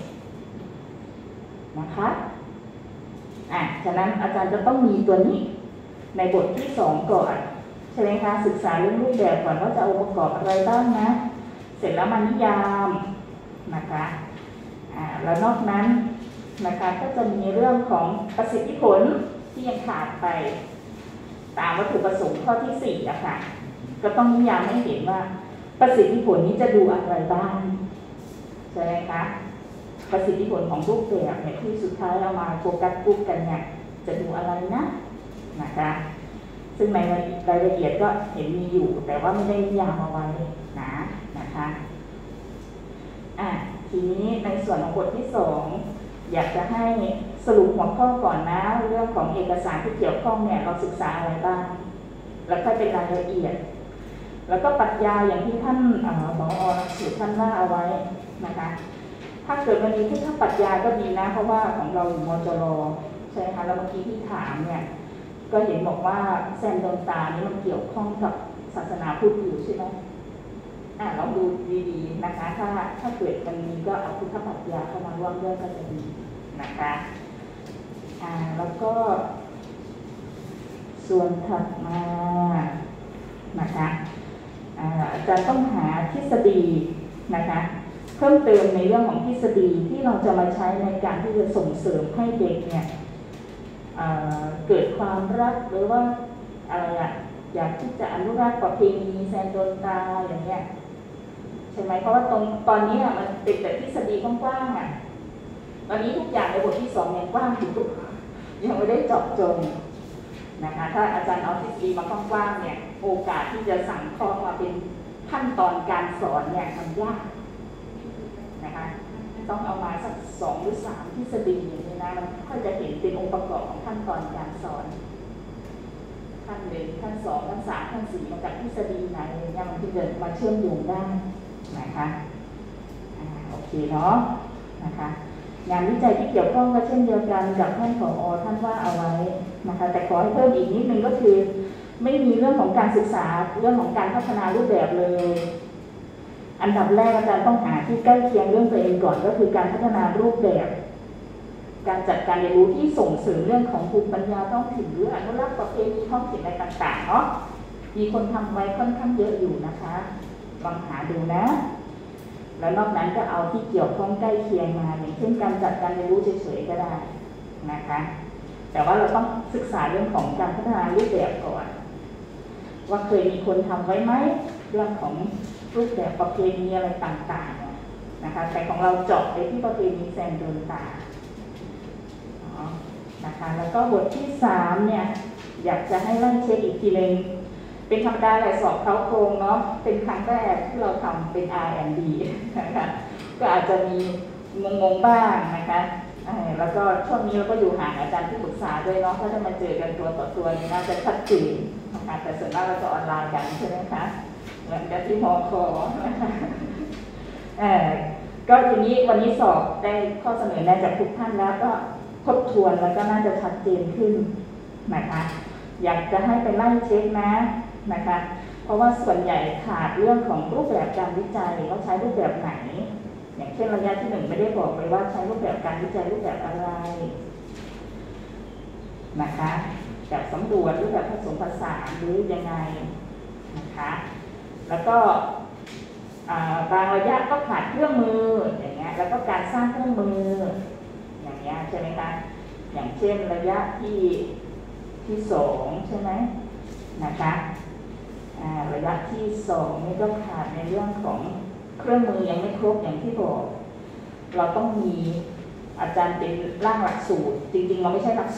นะคะฉะนั้นอาจารย์จะต้องมีตัวนี้ในบทที่2ก่อนใช่ไหมคะศึกษาเรื่องรูปแบบก่อนว่าจะเอาองค์ประกอบอะไรบ้างนะเสร็จแล้วมานิยามนะคะแล้วนอกนั้นนะคะก็จะมีเรื่องของประสิทธิผลที่ยังขาดไปตามวัตถุประสงค์ข้อที่4ค่ะก็ต้องนิยามให้เห็นว่าประสิทธิผลนี้จะดูอะไรบ้างใช่ไหมคะประสิทธิผลของรูปแบบเนี่ยที่สุดท้ายเรามาโฟกัสกลุ่มกันเนี่ยจะดูอะไรนะคะซึ่งในรายละเอียดก็เห็นมีอยู่แต่ว่าไม่ได้นิยามเอาไว้นะคะทีนี้ในส่วนของบทที่2อยากจะให้สรุปหัวข้อก่อนนะเรื่องของเอกสารที่เกี่ยวข้องเนี่ยเราศึกษาอะไรบ้างแล้วก็เป็นรายละเอียดแล้วก็ปรัชญาอย่างที่ท่านผอ.สุท่านว่าเอาไว้นะคะถ้าเกิดวันนี้ที่ถ้าปรัชญาก็ดีนะเพราะว่าของเราอยู่มจร.ใช่ไหมคะแล้วเมื่อกี้ที่ถามเนี่ยก็เห็นบอกว่าแซมดวงตานี่มันเกี่ยวข้องกับศาสนาพุทธอยู่ใช่ไหมลองดูดีๆนะคะถ้าเกิดมันมีก็เอาพุทธปรัชญาเข้ามาร่วมด้วยก็จะดีนะคะแล้วก็ส่วนถัดมานะคะอาจารย์ต้องหาทฤษฎีนะคะเพิ่มเติมในเรื่องของทฤษฎีที่เราจะมาใช้ในการที่จะส่งเสริมให้เด็กเนี่ยเกิดความรักหรือว่าอะไรอยากที่จะอนุรักษ์ประเพณีแซนโดนตาอย่างเงี้ยใช่ไหมเพราะว่าตอนนี้มันเป็นแต่ทฤษฎีกว้างๆตอนนี้ทุกอย่างในบทที่2ยังกว้างอยู่ยังไม่ได้เจาะจงนะคะถ้าอาจารย์เอาทฤษฎีมากว้างๆเนี่ยโอกาสที่จะสั่งข้อมาเป็นขั้นตอนการสอนเนี่ยมันยากนะคะต้องเอามาสัก2 หรือ 3ทฤษฎีอย่างนี้นะมันค่อยจะเห็นเป็นองค์ประกอบของขั้นตอนการสอนขั้น1ขั้น2ขั้น3ขั้น4มาจากทฤษฎีไหนเนี่ยมันจะเกิดมาเชื่อมโยงได้นะคะโอเคเนาะนะคะงานวิจัยที่เกี่ยวข้องก็เช่นเดียวกันกับท่านผอ.ท่านว่าเอาไว้นะคะแต่ขอให้เพิ่มอีกนิดนึงก็คือไม่มีเรื่องของการศึกษาเรื่องของการพัฒนารูปแบบเลยอันดับแรกอาจารย์ต้องหาที่ใกล้เคียงเรื่องตัวเองก่อนก็คือการพัฒนารูปแบบการจัดการเรียนรู้ที่ส่งเสริมเรื่องของภูมิปัญญาท้องถิ่นหรืออนุรักษ์ประเพณีท้องถิ่นอะไรต่างๆเนาะมีคนทำไว้ค่อนข้างเยอะอยู่นะคะลองหาดูนะแล้วนอกนั้นก็เอาที่เกี่ยวข้องใกล้เคียงมาอย่างเช่นการจัดการเรียนรู้เฉยๆก็ได้นะคะแต่ว่าเราต้องศึกษาเรื่องของการพัฒนารูปแบบก่อนว่าเคยมีคนทำไว้ไหมเรื่องของรูปแบบประเพณีอะไรต่างๆนะคะแต่ของเราเจาะไปที่ประเพณีแซมโดนตานะคะแล้วก็บทที่3เนี่ยอยากจะให้ไล่เช็คอีกทีนึงเป็นธรรมดาแหละสอบเข้าโครงเนาะเป็นครั้งแรกที่เราทำเป็น R&D นะคะก็อาจจะมีงงๆบ้างนะคะแล้วก็ช่วงนี้เราก็อยู่ห่างอาจารย์ที่ปรึกษาด้วยเนาะถ้าจะมาเจอกันตัวต่อตัวนี่น่าจะชัดเจนนะคะแต่ส่วนมากเราจะออนไลน์กันใช่ไหมคะเหมือนกับที่มคนะคะก็ทีนี้วันนี้สอบได้ข้อเสนอแนะจากทุกท่านแล้วก็ทบทวนแล้วก็น่าจะชัดเจนขึ้นนะคะอยากจะให้ไปไล่เช็คนะคะเพราะว่าส่วนใหญ่ขาดเรื่องของรูปแบบการวิจัยว่าใช้รูปแบบไหนอย่างเช่นระยะที่1ไม่ได้บอกเลยว่าใช้รูปแบบการวิจัยรูปแบบอะไรนะคะแบบสำรวจรูปแบบผสมผสานหรือยังไงนะคะแล้วก็บางระยะก็ขาดเครื่องมืออย่างเงี้ยแล้วก็การสร้างเครื่องมืออย่างเงี้ยใช่ไหมคะอย่างเช่นระยะที่2ใช่ไหมนะคะระยะที่2นี่ก็ขาดในเรื่องของเครื่องมือยังไม่ครบอย่างที่บอกเราต้องมีอาจารย์เป็นร่างหลักสูตรจริงๆเราไม่ใช่หลัก